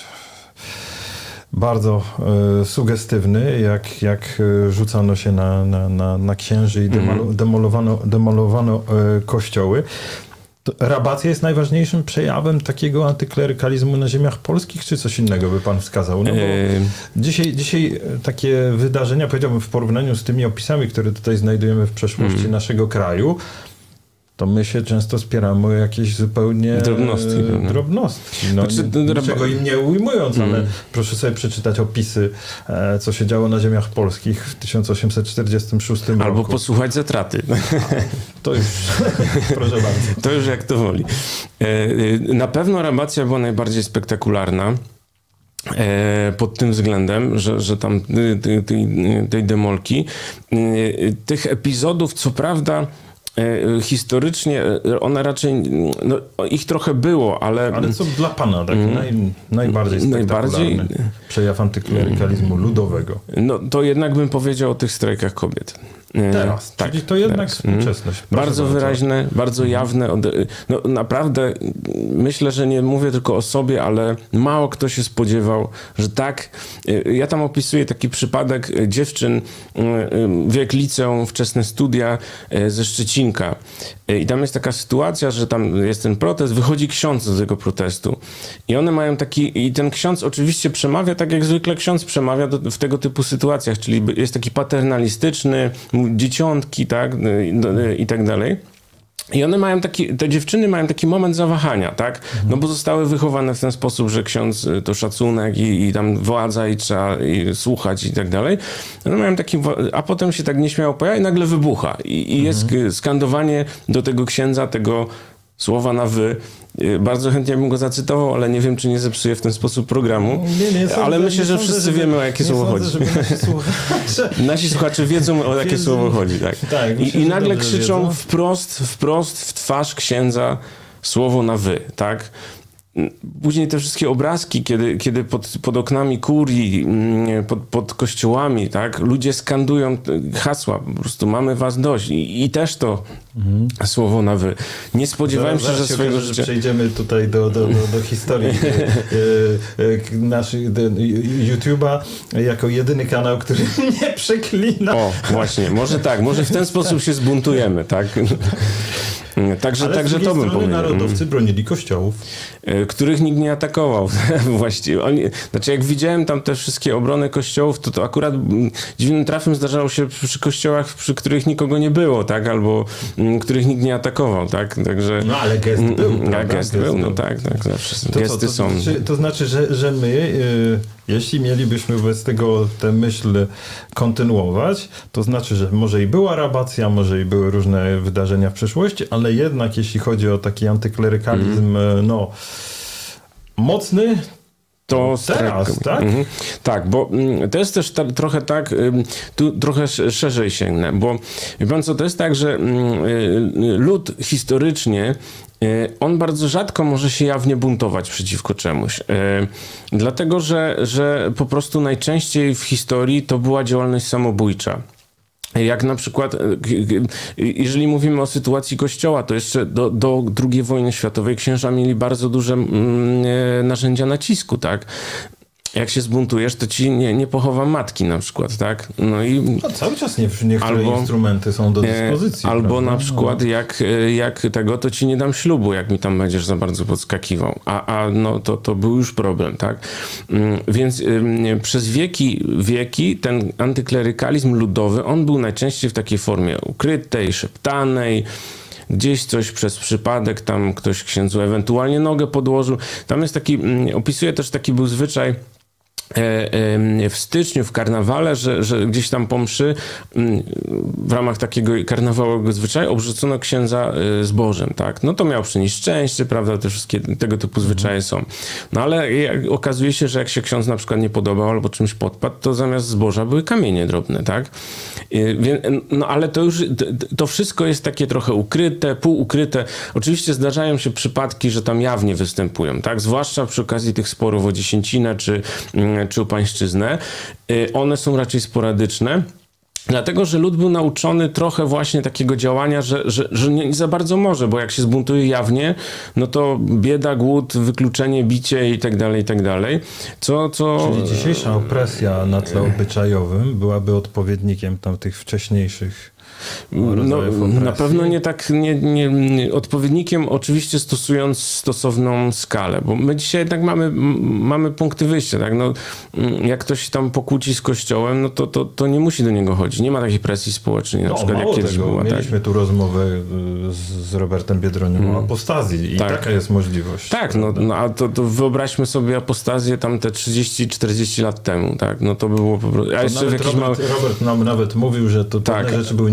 bardzo e, sugestywny, jak, jak rzucano się na, na, na, na księży i demolo, demolowano, demolowano e, kościoły. To rabacja jest najważniejszym przejawem takiego antyklerykalizmu na ziemiach polskich, czy coś innego by pan wskazał? No bo yy... dzisiaj, dzisiaj takie wydarzenia, powiedziałbym, w porównaniu z tymi opisami, które tutaj znajdujemy w przeszłości yy. naszego kraju, to my się często spieramy o jakieś zupełnie drobnostki. E, drobnostki. No, znaczy, niczego im nie ujmując, mm. ale proszę sobie przeczytać opisy, e, co się działo na ziemiach polskich w tysiąc osiemset czterdziestym szóstym Albo roku. Albo posłuchać Zatraty. To już, proszę bardzo. To już jak to woli. E, na pewno rabacja była najbardziej spektakularna. pod tym względem, że, że tam tej, tej, tej demolki. Tych epizodów, co prawda, historycznie one raczej, no, ich trochę było, ale... Ale co dla pana taki mm, naj, najbardziej spektakularny najbardziej, przejaw antyklerykalizmu ludowego? No to jednak bym powiedział o tych strajkach kobiet. Teraz, tak, czyli to jednak teraz. Współczesność. Proszę bardzo wyraźne, bardzo, bardzo jawne. No naprawdę myślę, że nie mówię tylko o sobie, ale mało kto się spodziewał, że tak. Ja tam opisuję taki przypadek dziewczyn, wiek liceum, wczesne studia ze Szczecinka. I tam jest taka sytuacja, że tam jest ten protest, wychodzi ksiądz do tego protestu. I one mają taki, i ten ksiądz oczywiście przemawia tak, jak zwykle ksiądz przemawia do, w tego typu sytuacjach, czyli jest taki paternalistyczny, dzieciątki, tak, i, i tak dalej. I one mają taki, te dziewczyny mają taki moment zawahania, tak? No bo zostały wychowane w ten sposób, że ksiądz to szacunek i, i tam władza i trzeba i słuchać i tak dalej. One mają taki, a potem się tak nieśmiało pojawia i nagle wybucha. I, i jest mhm. skandowanie do tego księdza, tego słowa na wy. Bardzo chętnie bym go zacytował, ale nie wiem, czy nie zepsuję w ten sposób programu. Nie, nie, sądzę, ale myślę, że wszyscy żeby, wiemy, o jakie słowo chodzi. Nasi słuchacze... nasi słuchacze wiedzą, o jakie wiedzą, słowo chodzi. Tak. Tak, I, I nagle krzyczą wiedzą. wprost, wprost w twarz księdza słowo na wy, tak? Później te wszystkie obrazki, kiedy, kiedy pod, pod oknami kurii, pod, pod kościołami, tak, ludzie skandują hasła, po prostu mamy was dość. I, i też to mhm. słowo na wy. Nie spodziewałem zaraz, się, że swojego okaże, życia... Że przejdziemy tutaj do, do, do, do historii e, e, naszych YouTube'a jako jedyny kanał, który nie przeklina. O, właśnie, może tak, może w ten sposób się zbuntujemy, tak? Także, ale także to bym powiedział. Narodowcy bronili kościołów. Których nikt nie atakował właściwie. Oni, znaczy jak widziałem tam te wszystkie obrony kościołów, to, to akurat dziwnym trafem zdarzało się przy kościołach, przy których nikogo nie było, tak? Albo m, których nikt nie atakował, tak? Także... No ale gest był, prawda? A gest, gest był, no tak, tak. Zawsze to, gesty to, to, są. To znaczy, to znaczy że, że my, y, jeśli mielibyśmy wobec tego tę myśl kontynuować, to znaczy, że może i była rabacja, może i były różne wydarzenia w przeszłości, ale jednak jeśli chodzi o taki antyklerykalizm, mm. no mocny, to teraz, tak? Mhm. Tak, bo to jest też ta, trochę tak, tu trochę szerzej sięgnę, bo wie pan co, to jest tak, że lud historycznie on bardzo rzadko może się jawnie buntować przeciwko czemuś. Dlatego, że, że po prostu najczęściej w historii to była działalność samobójcza. Jak na przykład, jeżeli mówimy o sytuacji Kościoła, to jeszcze do, do drugiej wojny światowej księża mieli bardzo duże mm, narzędzia nacisku, tak? Jak się zbuntujesz, to ci nie, nie pochowa matki na przykład, tak? No i no, cały czas nie, niektóre albo, instrumenty są do dyspozycji. Albo prawda? na przykład no. jak, jak tego, to ci nie dam ślubu, jak mi tam będziesz za bardzo podskakiwał. A, a no to, to był już problem, tak? Więc ym, przez wieki, wieki ten antyklerykalizm ludowy, on był najczęściej w takiej formie ukrytej, szeptanej, gdzieś coś przez przypadek, tam ktoś księdzu ewentualnie nogę podłożył. Tam jest taki, opisuje też taki był zwyczaj w styczniu, w karnawale, że, że gdzieś tam po mszy w ramach takiego karnawałowego zwyczaju obrzucono księdza zbożem, tak? No to miał przynieść szczęście, prawda? Te wszystkie tego typu zwyczaje są. No ale okazuje się, że jak się ksiądz na przykład nie podobał albo czymś podpadł, to zamiast zboża były kamienie drobne, tak? No ale to już, to wszystko jest takie trochę ukryte, półukryte. Oczywiście zdarzają się przypadki, że tam jawnie występują, tak? Zwłaszcza przy okazji tych sporów o dziesięcinę czy czy o pańszczyznę, one są raczej sporadyczne. Dlatego, że lud był nauczony trochę właśnie takiego działania, że, że, że nie za bardzo może, bo jak się zbuntuje jawnie, no to bieda, głód, wykluczenie, bicie i tak dalej, i tak dalej. Co, co... Czyli dzisiejsza opresja na tle obyczajowym byłaby odpowiednikiem tam tych wcześniejszych No, na pewno nie tak, nie, nie, nie, odpowiednikiem oczywiście stosując stosowną skalę, bo my dzisiaj jednak mamy, mamy punkty wyjścia, tak? No, jak ktoś tam pokłóci z kościołem, no to, to, to nie musi do niego chodzić, nie ma takiej presji społecznej, na no, przykład jak kiedyś tego, była. Mieliśmy tak? tu rozmowę z, z Robertem Biedroniem hmm. o apostazji i tak. taka jest możliwość. Tak, no, no a to, to wyobraźmy sobie apostazję tam te trzydzieści czterdzieści lat temu, tak? No to było po prostu... A to jeszcze Robert, mały... Robert nam nawet mówił, że to tak. pewne rzeczy były nie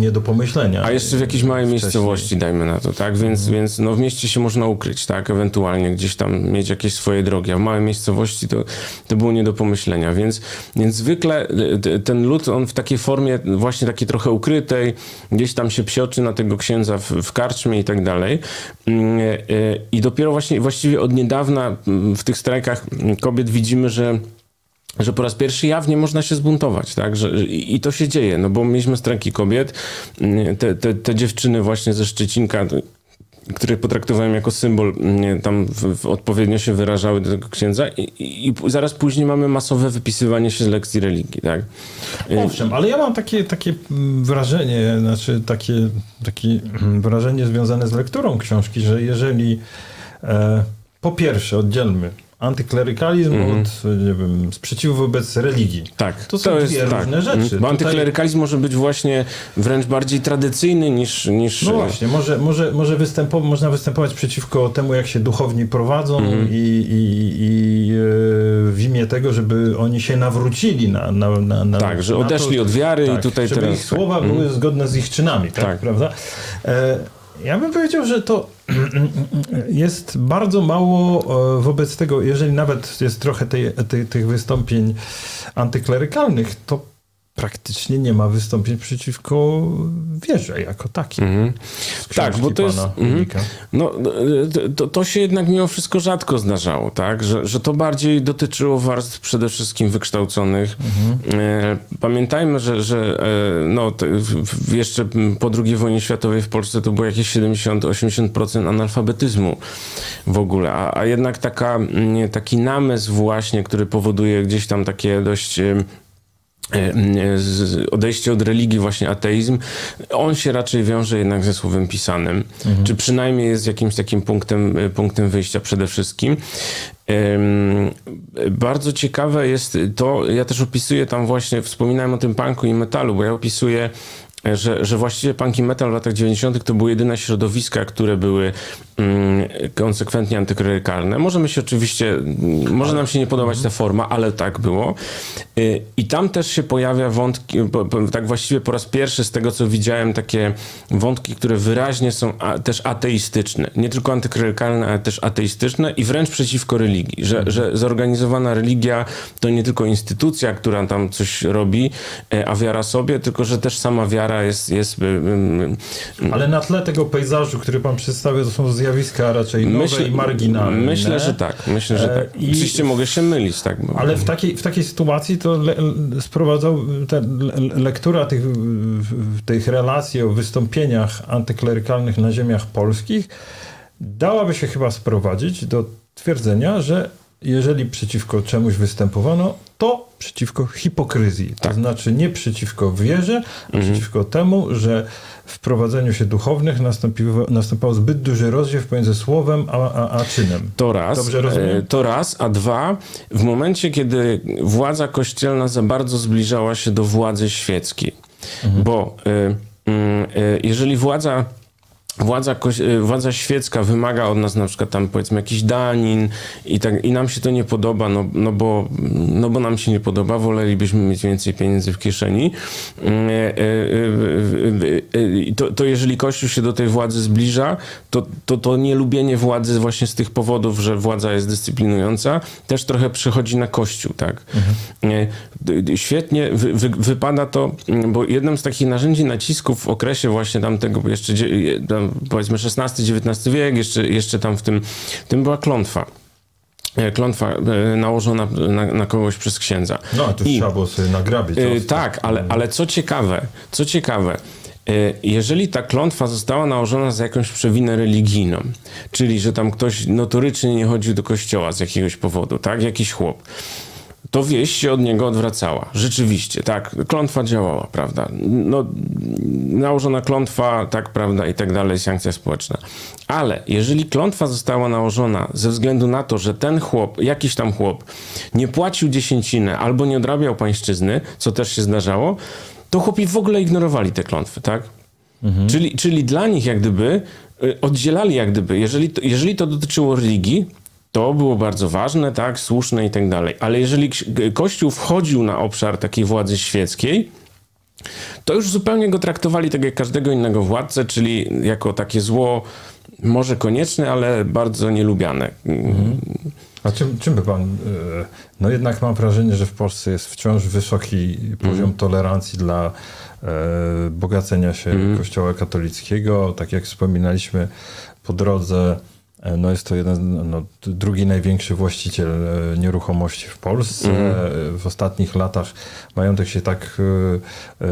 nie do pomyślenia. A jeszcze w jakiejś małej wcześniej. miejscowości, dajmy na to, tak? Więc, mhm. więc no w mieście się można ukryć, tak? Ewentualnie gdzieś tam mieć jakieś swoje drogi, a w małej miejscowości to, to było nie do pomyślenia. Więc, więc zwykle ten lud, on w takiej formie właśnie takiej trochę ukrytej, gdzieś tam się psioczy na tego księdza w, w karczmie i tak dalej. I dopiero właśnie właściwie od niedawna w tych strajkach kobiet widzimy, że że po raz pierwszy jawnie można się zbuntować, tak? Że, i to się dzieje, no bo mieliśmy strajki kobiet, te, te, te dziewczyny właśnie ze Szczecinka, które potraktowałem jako symbol, tam w, w odpowiednio się wyrażały do tego księdza i, i, i zaraz później mamy masowe wypisywanie się z lekcji religii, tak? Owszem, ale ja mam takie, takie wrażenie, znaczy takie, takie wrażenie związane z lekturą książki, że jeżeli e, po pierwsze oddzielmy antyklerykalizm mm. od, nie wiem, sprzeciwu wobec religii. Tak. To są to dwie jest, różne tak. rzeczy. Bo antyklerykalizm Tutaj... może być właśnie wręcz bardziej tradycyjny niż... niż... No właśnie, może, może, może występo... można występować przeciwko temu, jak się duchowni prowadzą mm. i, i, i w imię tego, żeby oni się nawrócili na, na, na, na Tak, że na odeszli to, od wiary tak, i tutaj żeby teraz... ich słowa tak. były mm. zgodne z ich czynami, tak, tak. prawda? E, ja bym powiedział, że to jest bardzo mało wobec tego, jeżeli nawet jest trochę tej, tej, tych wystąpień antyklerykalnych, to praktycznie nie ma wystąpień przeciwko wierze jako takiej. Mm-hmm. Tak, bo to jest... Mm-hmm. No, to, to się jednak mimo wszystko rzadko zdarzało, tak? Że, że to bardziej dotyczyło warstw przede wszystkim wykształconych. Mm-hmm. Pamiętajmy, że, że no, jeszcze po drugiej wojnie światowej w Polsce to było jakieś siedemdziesiąt do osiemdziesięciu procent analfabetyzmu w ogóle, a, a jednak taka, taki namysł właśnie, który powoduje gdzieś tam takie dość... odejście od religii, właśnie ateizm, on się raczej wiąże jednak ze słowem pisanym, mhm. czy przynajmniej jest jakimś takim punktem, punktem wyjścia przede wszystkim. Bardzo ciekawe jest to, ja też opisuję tam właśnie, wspominałem o tym punku i metalu, bo ja opisuję Że, że właściwie punk i metal w latach dziewięćdziesiątych to były jedyne środowiska, które były mm, konsekwentnie antyklerykalne. Możemy się oczywiście, może nam się nie podobać ta forma, ale tak było. Y, I tam też się pojawia wątki, po, po, tak właściwie po raz pierwszy z tego, co widziałem, takie wątki, które wyraźnie są a, też ateistyczne. Nie tylko antyklerykalne, ale też ateistyczne i wręcz przeciwko religii. Że, mhm. że zorganizowana religia to nie tylko instytucja, która tam coś robi, a wiara sobie, tylko że też sama wiara Jest, jest... Ale na tle tego pejzażu, który pan przedstawia, to są zjawiska raczej nowe myślę, i marginalne. Myślę, że tak. Myślę, że tak. I, Oczywiście mogę się mylić. Tak, bo... Ale w takiej, w takiej sytuacji to le, sprowadzał te, lektura tych, tych relacji o wystąpieniach antyklerykalnych na ziemiach polskich dałaby się chyba sprowadzić do twierdzenia, że jeżeli przeciwko czemuś występowano, to przeciwko hipokryzji. Tak. To znaczy nie przeciwko wierze, a mhm. przeciwko temu, że w prowadzeniu się duchownych nastąpiło, nastąpił zbyt duży rozdziew pomiędzy słowem a, a, a czynem. To raz. Dobrze rozumiem? To raz, a dwa, w momencie, kiedy władza kościelna za bardzo zbliżała się do władzy świeckiej. Mhm. Bo y, y, jeżeli władza Władza, władza świecka wymaga od nas na przykład tam powiedzmy jakichś danin i, tak, i nam się to nie podoba, no, no, bo, no bo nam się nie podoba, wolelibyśmy mieć więcej pieniędzy w kieszeni. To, to jeżeli Kościół się do tej władzy zbliża, to, to, to nielubienie władzy właśnie z tych powodów, że władza jest dyscyplinująca, też trochę przychodzi na Kościół, tak? Mhm. Świetnie wy, wy, wypada to, bo jednym z takich narzędzi nacisków w okresie właśnie tamtego jeszcze tam, powiedzmy szesnasty dziewiętnasty wiek, jeszcze, jeszcze tam w tym, tym była klątwa. Klątwa nałożona na, na kogoś przez księdza. No, to I, trzeba było sobie nagrabić. Yy, tak, ale, ale co ciekawe, co ciekawe, yy, jeżeli ta klątwa została nałożona za jakąś przewinę religijną, czyli że tam ktoś notorycznie nie chodził do kościoła z jakiegoś powodu, tak, jakiś chłop, to wieść się od niego odwracała. Rzeczywiście, tak, klątwa działała, prawda? No, nałożona klątwa, tak, prawda, i tak dalej, sankcja społeczna. Ale jeżeli klątwa została nałożona ze względu na to, że ten chłop, jakiś tam chłop, nie płacił dziesięciny albo nie odrabiał pańszczyzny, co też się zdarzało, to chłopi w ogóle ignorowali te klątwy, tak? Mhm. Czyli, czyli dla nich jak gdyby oddzielali jak gdyby, jeżeli to, jeżeli to dotyczyło religii, to było bardzo ważne, tak, słuszne i tak dalej. Ale jeżeli Kościół wchodził na obszar takiej władzy świeckiej, to już zupełnie go traktowali tak jak każdego innego władcę, czyli jako takie zło może konieczne, ale bardzo nielubiane. Mhm. A czym, czym by pan... No jednak mam wrażenie, że w Polsce jest wciąż wysoki poziom mhm. tolerancji dla e, bogacenia się mhm. Kościoła katolickiego. Tak jak wspominaliśmy po drodze, no jest to jeden, no, drugi największy właściciel nieruchomości w Polsce. Mm. W ostatnich latach majątek się tak, yy,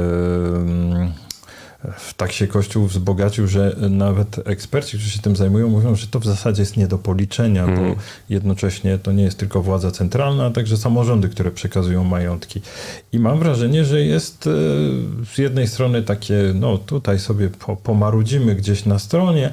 yy, tak się Kościół wzbogacił, że nawet eksperci, którzy się tym zajmują, mówią, że to w zasadzie jest nie do policzenia, mm. bo jednocześnie to nie jest tylko władza centralna, a także samorządy, które przekazują majątki. I mam wrażenie, że jest yy, z jednej strony takie, no tutaj sobie po, pomarudzimy gdzieś na stronie,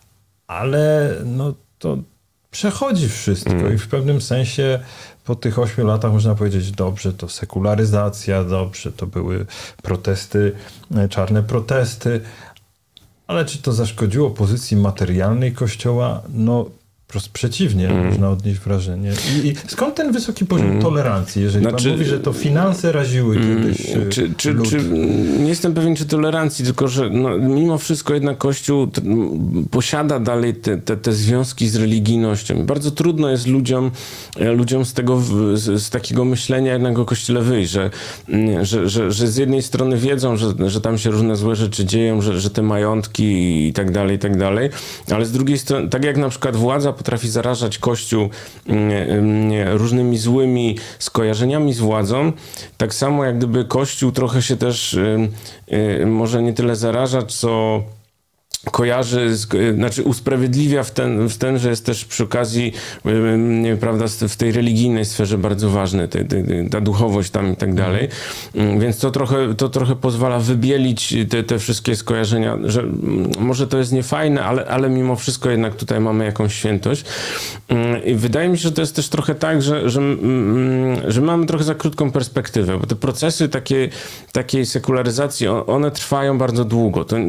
ale no to przechodzi wszystko mm. i w pewnym sensie po tych ośmiu latach można powiedzieć, dobrze, to sekularyzacja, dobrze, to były protesty, czarne protesty, ale czy to zaszkodziło pozycji materialnej Kościoła? No wprost przeciwnie, mm. można odnieść wrażenie. I, I skąd ten wysoki poziom mm. tolerancji, jeżeli znaczy, pan mówi, że to finanse raziły mm, kiedyś czy, czy, czy, nie jestem pewien, czy tolerancji, tylko że no, mimo wszystko jednak Kościół t, posiada dalej te, te, te związki z religijnością. Bardzo trudno jest ludziom, ludziom z tego, z, z takiego myślenia jednak o Kościele wyjść, że, że, że, że z jednej strony wiedzą, że, że tam się różne złe rzeczy dzieją, że, że te majątki i tak dalej, i tak dalej, ale z drugiej strony, tak jak na przykład władza potrafi zarażać Kościół różnymi złymi skojarzeniami z władzą, tak samo jak gdyby Kościół trochę się też może nie tyle zaraża, co kojarzy, znaczy usprawiedliwia w ten, w ten, że jest też przy okazji, prawda, w tej religijnej sferze bardzo ważny, te, te, ta duchowość tam i tak dalej. Więc to trochę, to trochę pozwala wybielić te, te wszystkie skojarzenia, że może to jest niefajne, ale, ale mimo wszystko jednak tutaj mamy jakąś świętość. I wydaje mi się, że to jest też trochę tak, że, że, że mamy trochę za krótką perspektywę, bo te procesy takiej, takiej sekularyzacji, one trwają bardzo długo. To,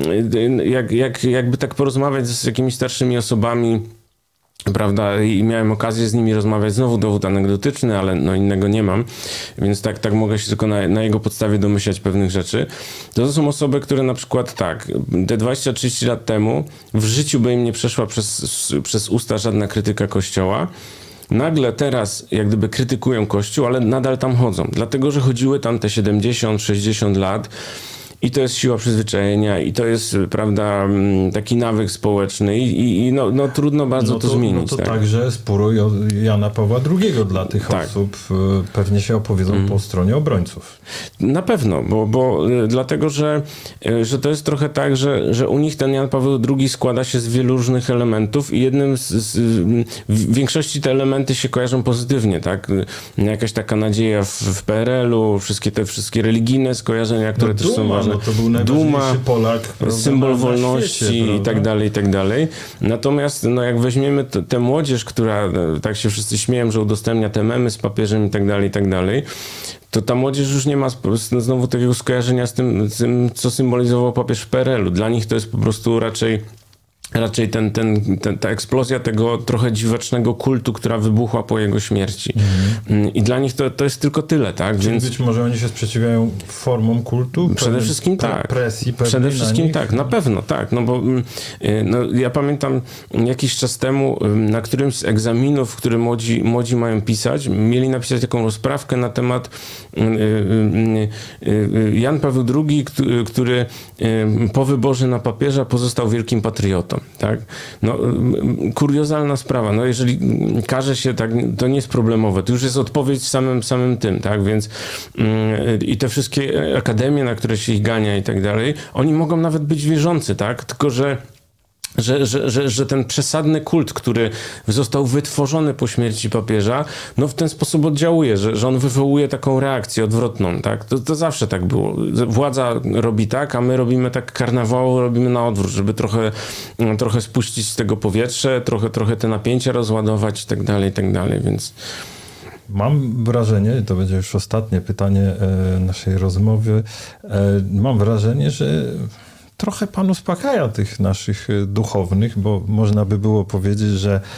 Jak, jak, jakby tak porozmawiać z jakimiś starszymi osobami, prawda, i miałem okazję z nimi rozmawiać, znowu dowód anegdotyczny, ale no innego nie mam, więc tak, tak mogę się tylko na, na jego podstawie domyślać pewnych rzeczy. To, to są osoby, które na przykład tak, te dwadzieścia trzydzieści lat temu w życiu by im nie przeszła przez, przez usta żadna krytyka Kościoła. Nagle teraz jak gdyby krytykują Kościół, ale nadal tam chodzą, dlatego że chodziły tam te siedemdziesiąt sześćdziesiąt lat. I to jest siła przyzwyczajenia i to jest, prawda, taki nawyk społeczny i, i no, no trudno bardzo no to, to zmienić. No to tak? także spóro Jana Pawła drugiego dla tych tak. osób pewnie się opowiedzą mm. po stronie obrońców. Na pewno, bo, bo dlatego, że, że to jest trochę tak, że, że u nich ten Jan Paweł drugi składa się z wielu różnych elementów i jednym z, z w większości te elementy się kojarzą pozytywnie, tak? Jakaś taka nadzieja w, w P R L-u, wszystkie te wszystkie religijne skojarzenia, które no, też są ważne. No to był najważniejszy Duma, Polak, prawda, symbol wolności świecie, i tak dalej, i tak dalej. Natomiast no, jak weźmiemy tę młodzież, która tak się wszyscy śmieją, że udostępnia te memy z papieżem i tak dalej, i tak dalej, to ta młodzież już nie ma znowu takiego skojarzenia z tym, z tym co symbolizował papież w P R L-u. Dla nich to jest po prostu raczej Raczej ten, ten, ten, ta eksplozja tego trochę dziwacznego kultu, która wybuchła po jego śmierci. Mm. I dla nich to, to jest tylko tyle, tak? Czyli Więc być może oni się sprzeciwiają formom kultu? Przede wszystkim tak. Presji Przede wszystkim na tak, na pewno tak. No bo no, ja pamiętam jakiś czas temu na którymś z egzaminów, które młodzi, młodzi mają pisać, mieli napisać taką rozprawkę na temat Jan Paweł drugi, który po wyborze na papieża pozostał wielkim patriotą. Tak? No, kuriozalna sprawa. No, jeżeli każe się tak, to nie jest problemowe. To już jest odpowiedź samym, samym tym, tak? Więc yy, i te wszystkie akademie, na które się ich gania i tak dalej, oni mogą nawet być wierzący, tak? Tylko, że Że, że, że, że ten przesadny kult, który został wytworzony po śmierci papieża, no w ten sposób oddziałuje, że, że on wywołuje taką reakcję odwrotną, tak? To, to zawsze tak było. Władza robi tak, a my robimy tak karnawał, robimy na odwrót, żeby trochę, trochę spuścić z tego powietrze, trochę, trochę te napięcia rozładować i tak dalej, i tak dalej, więc... Mam wrażenie, to będzie już ostatnie pytanie e, naszej rozmowy, e, mam wrażenie, że trochę pan uspokaja tych naszych duchownych, bo można by było powiedzieć, że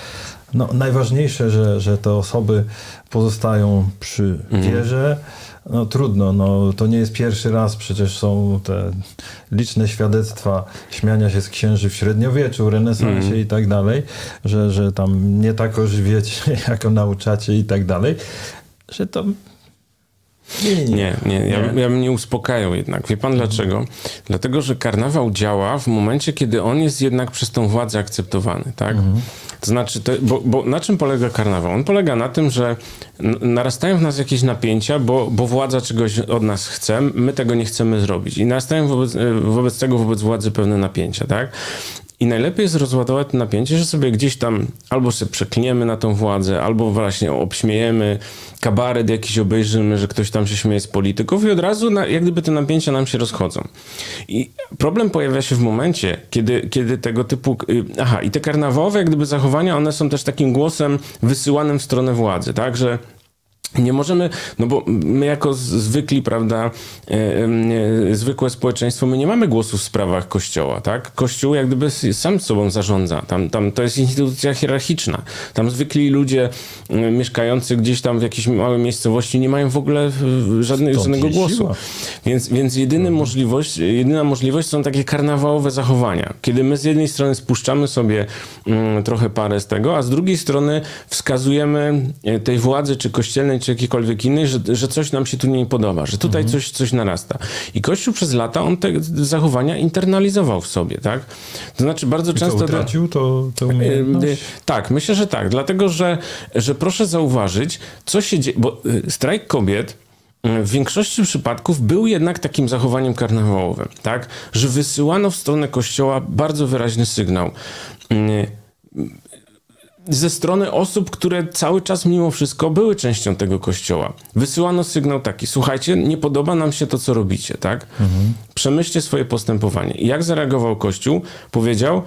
no, najważniejsze, że, że te osoby pozostają przy wierze. No trudno, no, to nie jest pierwszy raz, przecież są te liczne świadectwa śmiania się z księży w średniowieczu, renesansie mm. i tak dalej, że, że tam nie tak ożywiecie, jak nauczacie i tak dalej, że to... Nie, nie, nie, nie. Ja, ja bym nie uspokajał jednak. Wie pan dlaczego? Mhm. Dlatego, że karnawał działa w momencie, kiedy on jest jednak przez tą władzę akceptowany, tak? Mhm. To znaczy, to, bo, bo na czym polega karnawał? On polega na tym, że narastają w nas jakieś napięcia, bo, bo władza czegoś od nas chce, my tego nie chcemy zrobić. I narastają wobec, wobec tego, wobec władzy pewne napięcia, tak? I najlepiej jest rozładować to napięcie, że sobie gdzieś tam albo sobie przeklniemy na tą władzę, albo właśnie obśmiejemy, kabaret jakiś obejrzymy, że ktoś tam się śmieje z polityków i od razu na, jak gdyby te napięcia nam się rozchodzą. I problem pojawia się w momencie, kiedy, kiedy tego typu... Aha, i te karnawałowe jak gdyby zachowania, one są też takim głosem wysyłanym w stronę władzy, tak, że nie możemy, no bo my jako zwykli, prawda, e, e, zwykłe społeczeństwo, my nie mamy głosu w sprawach Kościoła, tak? Kościół jak gdyby sam sobą zarządza. Tam, tam to jest instytucja hierarchiczna. Tam zwykli ludzie e, mieszkający gdzieś tam w jakiejś małej miejscowości nie mają w ogóle żadnej, żadnego głosu. Więc, więc jedyna możliwość, jedyna możliwość są takie karnawałowe zachowania. Kiedy my z jednej strony spuszczamy sobie mm, trochę parę z tego, a z drugiej strony wskazujemy tej władzy, czy kościelnej, czy jakiejkolwiek innej, że, że coś nam się tu nie podoba, że tutaj mhm. coś, coś narasta. I Kościół przez lata, on te zachowania internalizował w sobie, tak? To znaczy bardzo I często... co, utracił to, to umiejętność? Tak, myślę, że tak. Dlatego, że, że proszę zauważyć, co się dzieje, bo strajk kobiet w większości przypadków był jednak takim zachowaniem karnawałowym, tak? Że wysyłano w stronę Kościoła bardzo wyraźny sygnał. Ze strony osób, które cały czas mimo wszystko były częścią tego Kościoła. Wysyłano sygnał taki, słuchajcie, nie podoba nam się to, co robicie, tak? Mhm. Przemyślcie swoje postępowanie. I jak zareagował Kościół? Powiedział,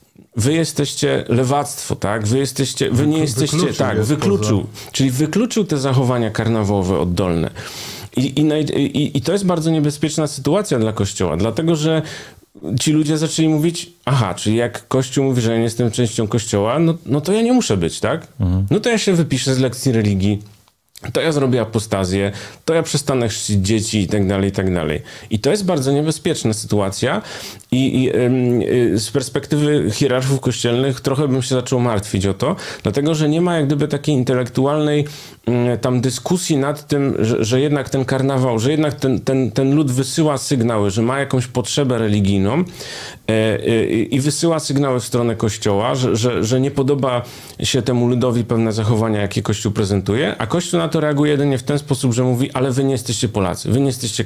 wy jesteście lewactwo, tak? Wy jesteście, wy nie jesteście, tak, wykluczył. Poza... Czyli wykluczył te zachowania karnawałowe oddolne. I, i, i, I to jest bardzo niebezpieczna sytuacja dla Kościoła, dlatego że ci ludzie zaczęli mówić, aha, czyli jak Kościół mówi, że ja nie jestem częścią Kościoła, no, no to ja nie muszę być, tak? Mhm. No to ja się wypiszę z lekcji religii, to ja zrobię apostazję, to ja przestanę chrzcić dzieci i tak dalej, i tak dalej. I to jest bardzo niebezpieczna sytuacja i, i yy, z perspektywy hierarchów kościelnych trochę bym się zaczął martwić o to, dlatego, że nie ma jak gdyby takiej intelektualnej yy, tam dyskusji nad tym, że, że jednak ten karnawał, że jednak ten, ten, ten lud wysyła sygnały, że ma jakąś potrzebę religijną yy, yy, i wysyła sygnały w stronę Kościoła, że, że, że nie podoba się temu ludowi pewne zachowania, jakie Kościół prezentuje, a Kościół na to reaguje jedynie w ten sposób, że mówi, ale wy nie jesteście Polacy, wy nie jesteście,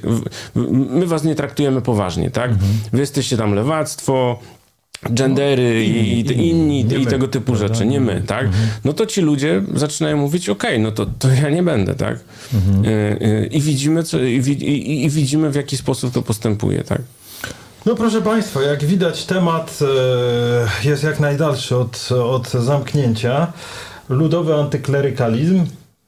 my was nie traktujemy poważnie, tak? Mhm. Wy jesteście tam lewactwo, gendery inni, i, i, inni, inni i tego typu rzeczy, tak, nie my, tak? Mhm. No to ci ludzie zaczynają mówić, okej, okay, no to, to ja nie będę, tak? Mhm. I, i, widzimy, co, i, i, i widzimy, w jaki sposób to postępuje, tak? No proszę Państwa, jak widać, temat e, jest jak najdalszy od, od zamknięcia. Ludowy antyklerykalizm.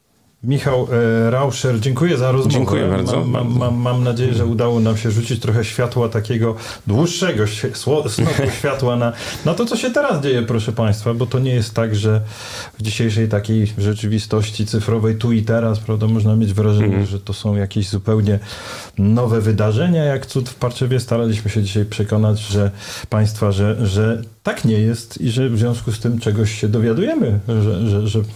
Michał e, Rauscher, dziękuję za rozmowę. Dziękuję bardzo. Mam, mam, mam, mam nadzieję, że udało nam się rzucić trochę światła, takiego dłuższego snopu światła na, na to, co się teraz dzieje, proszę Państwa, bo to nie jest tak, że w dzisiejszej takiej rzeczywistości cyfrowej tu i teraz, prawda, można mieć wrażenie, mm. że to są jakieś zupełnie nowe wydarzenia, jak cud w Parczewie. Staraliśmy się dzisiaj przekonać, że Państwa, że, że tak nie jest i że w związku z tym czegoś się dowiadujemy, że, że, że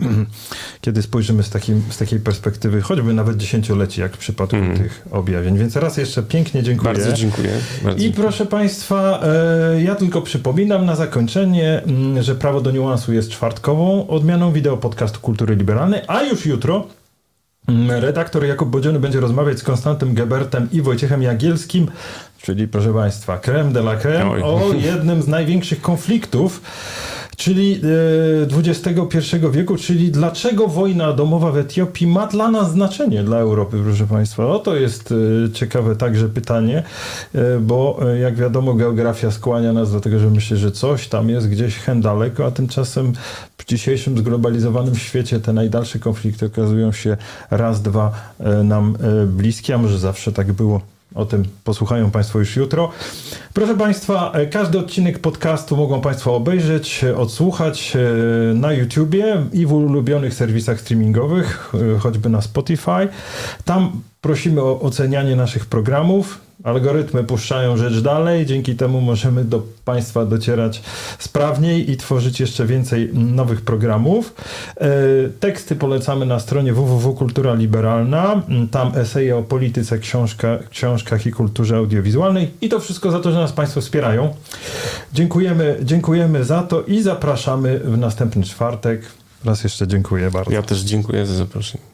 kiedy spojrzymy z, takim, z takiej perspektywy, choćby nawet dziesięcioleci, jak w przypadku mm. tych objawień. Więc raz jeszcze pięknie dziękuję. Bardzo dziękuję. Bardzo I proszę Państwa, e, ja tylko przypominam na zakończenie, m, że Prawo do niuansu jest czwartkową odmianą wideo podcastu Kultury Liberalnej, a już jutro m, redaktor Jakub Bodziony będzie rozmawiać z Konstantym Gebertem i Wojciechem Jagielskim, czyli proszę Państwa, crème de la crème, Oj. o jednym z największych konfliktów, czyli dwudziestego pierwszego wieku, czyli dlaczego wojna domowa w Etiopii ma dla nas znaczenie, dla Europy, proszę Państwa. O, to jest ciekawe także pytanie, bo jak wiadomo, geografia skłania nas do tego, że myślę, że coś tam jest gdzieś hen daleko, a tymczasem w dzisiejszym zglobalizowanym świecie te najdalsze konflikty okazują się raz, dwa nam bliskie, a może zawsze tak było. O tym posłuchają Państwo już jutro. Proszę Państwa, każdy odcinek podcastu mogą Państwo obejrzeć, odsłuchać na YouTubie i w ulubionych serwisach streamingowych, choćby na Spotify. Tam prosimy o ocenianie naszych programów. Algorytmy puszczają rzecz dalej, dzięki temu możemy do Państwa docierać sprawniej i tworzyć jeszcze więcej nowych programów. Teksty polecamy na stronie w w w kropka kultura liberalna, tam eseje o polityce, książka, książkach i kulturze audiowizualnej i to wszystko za to, że nas Państwo wspierają. Dziękujemy, dziękujemy za to i zapraszamy w następny czwartek. Raz jeszcze dziękuję bardzo. Ja też dziękuję za zaproszenie.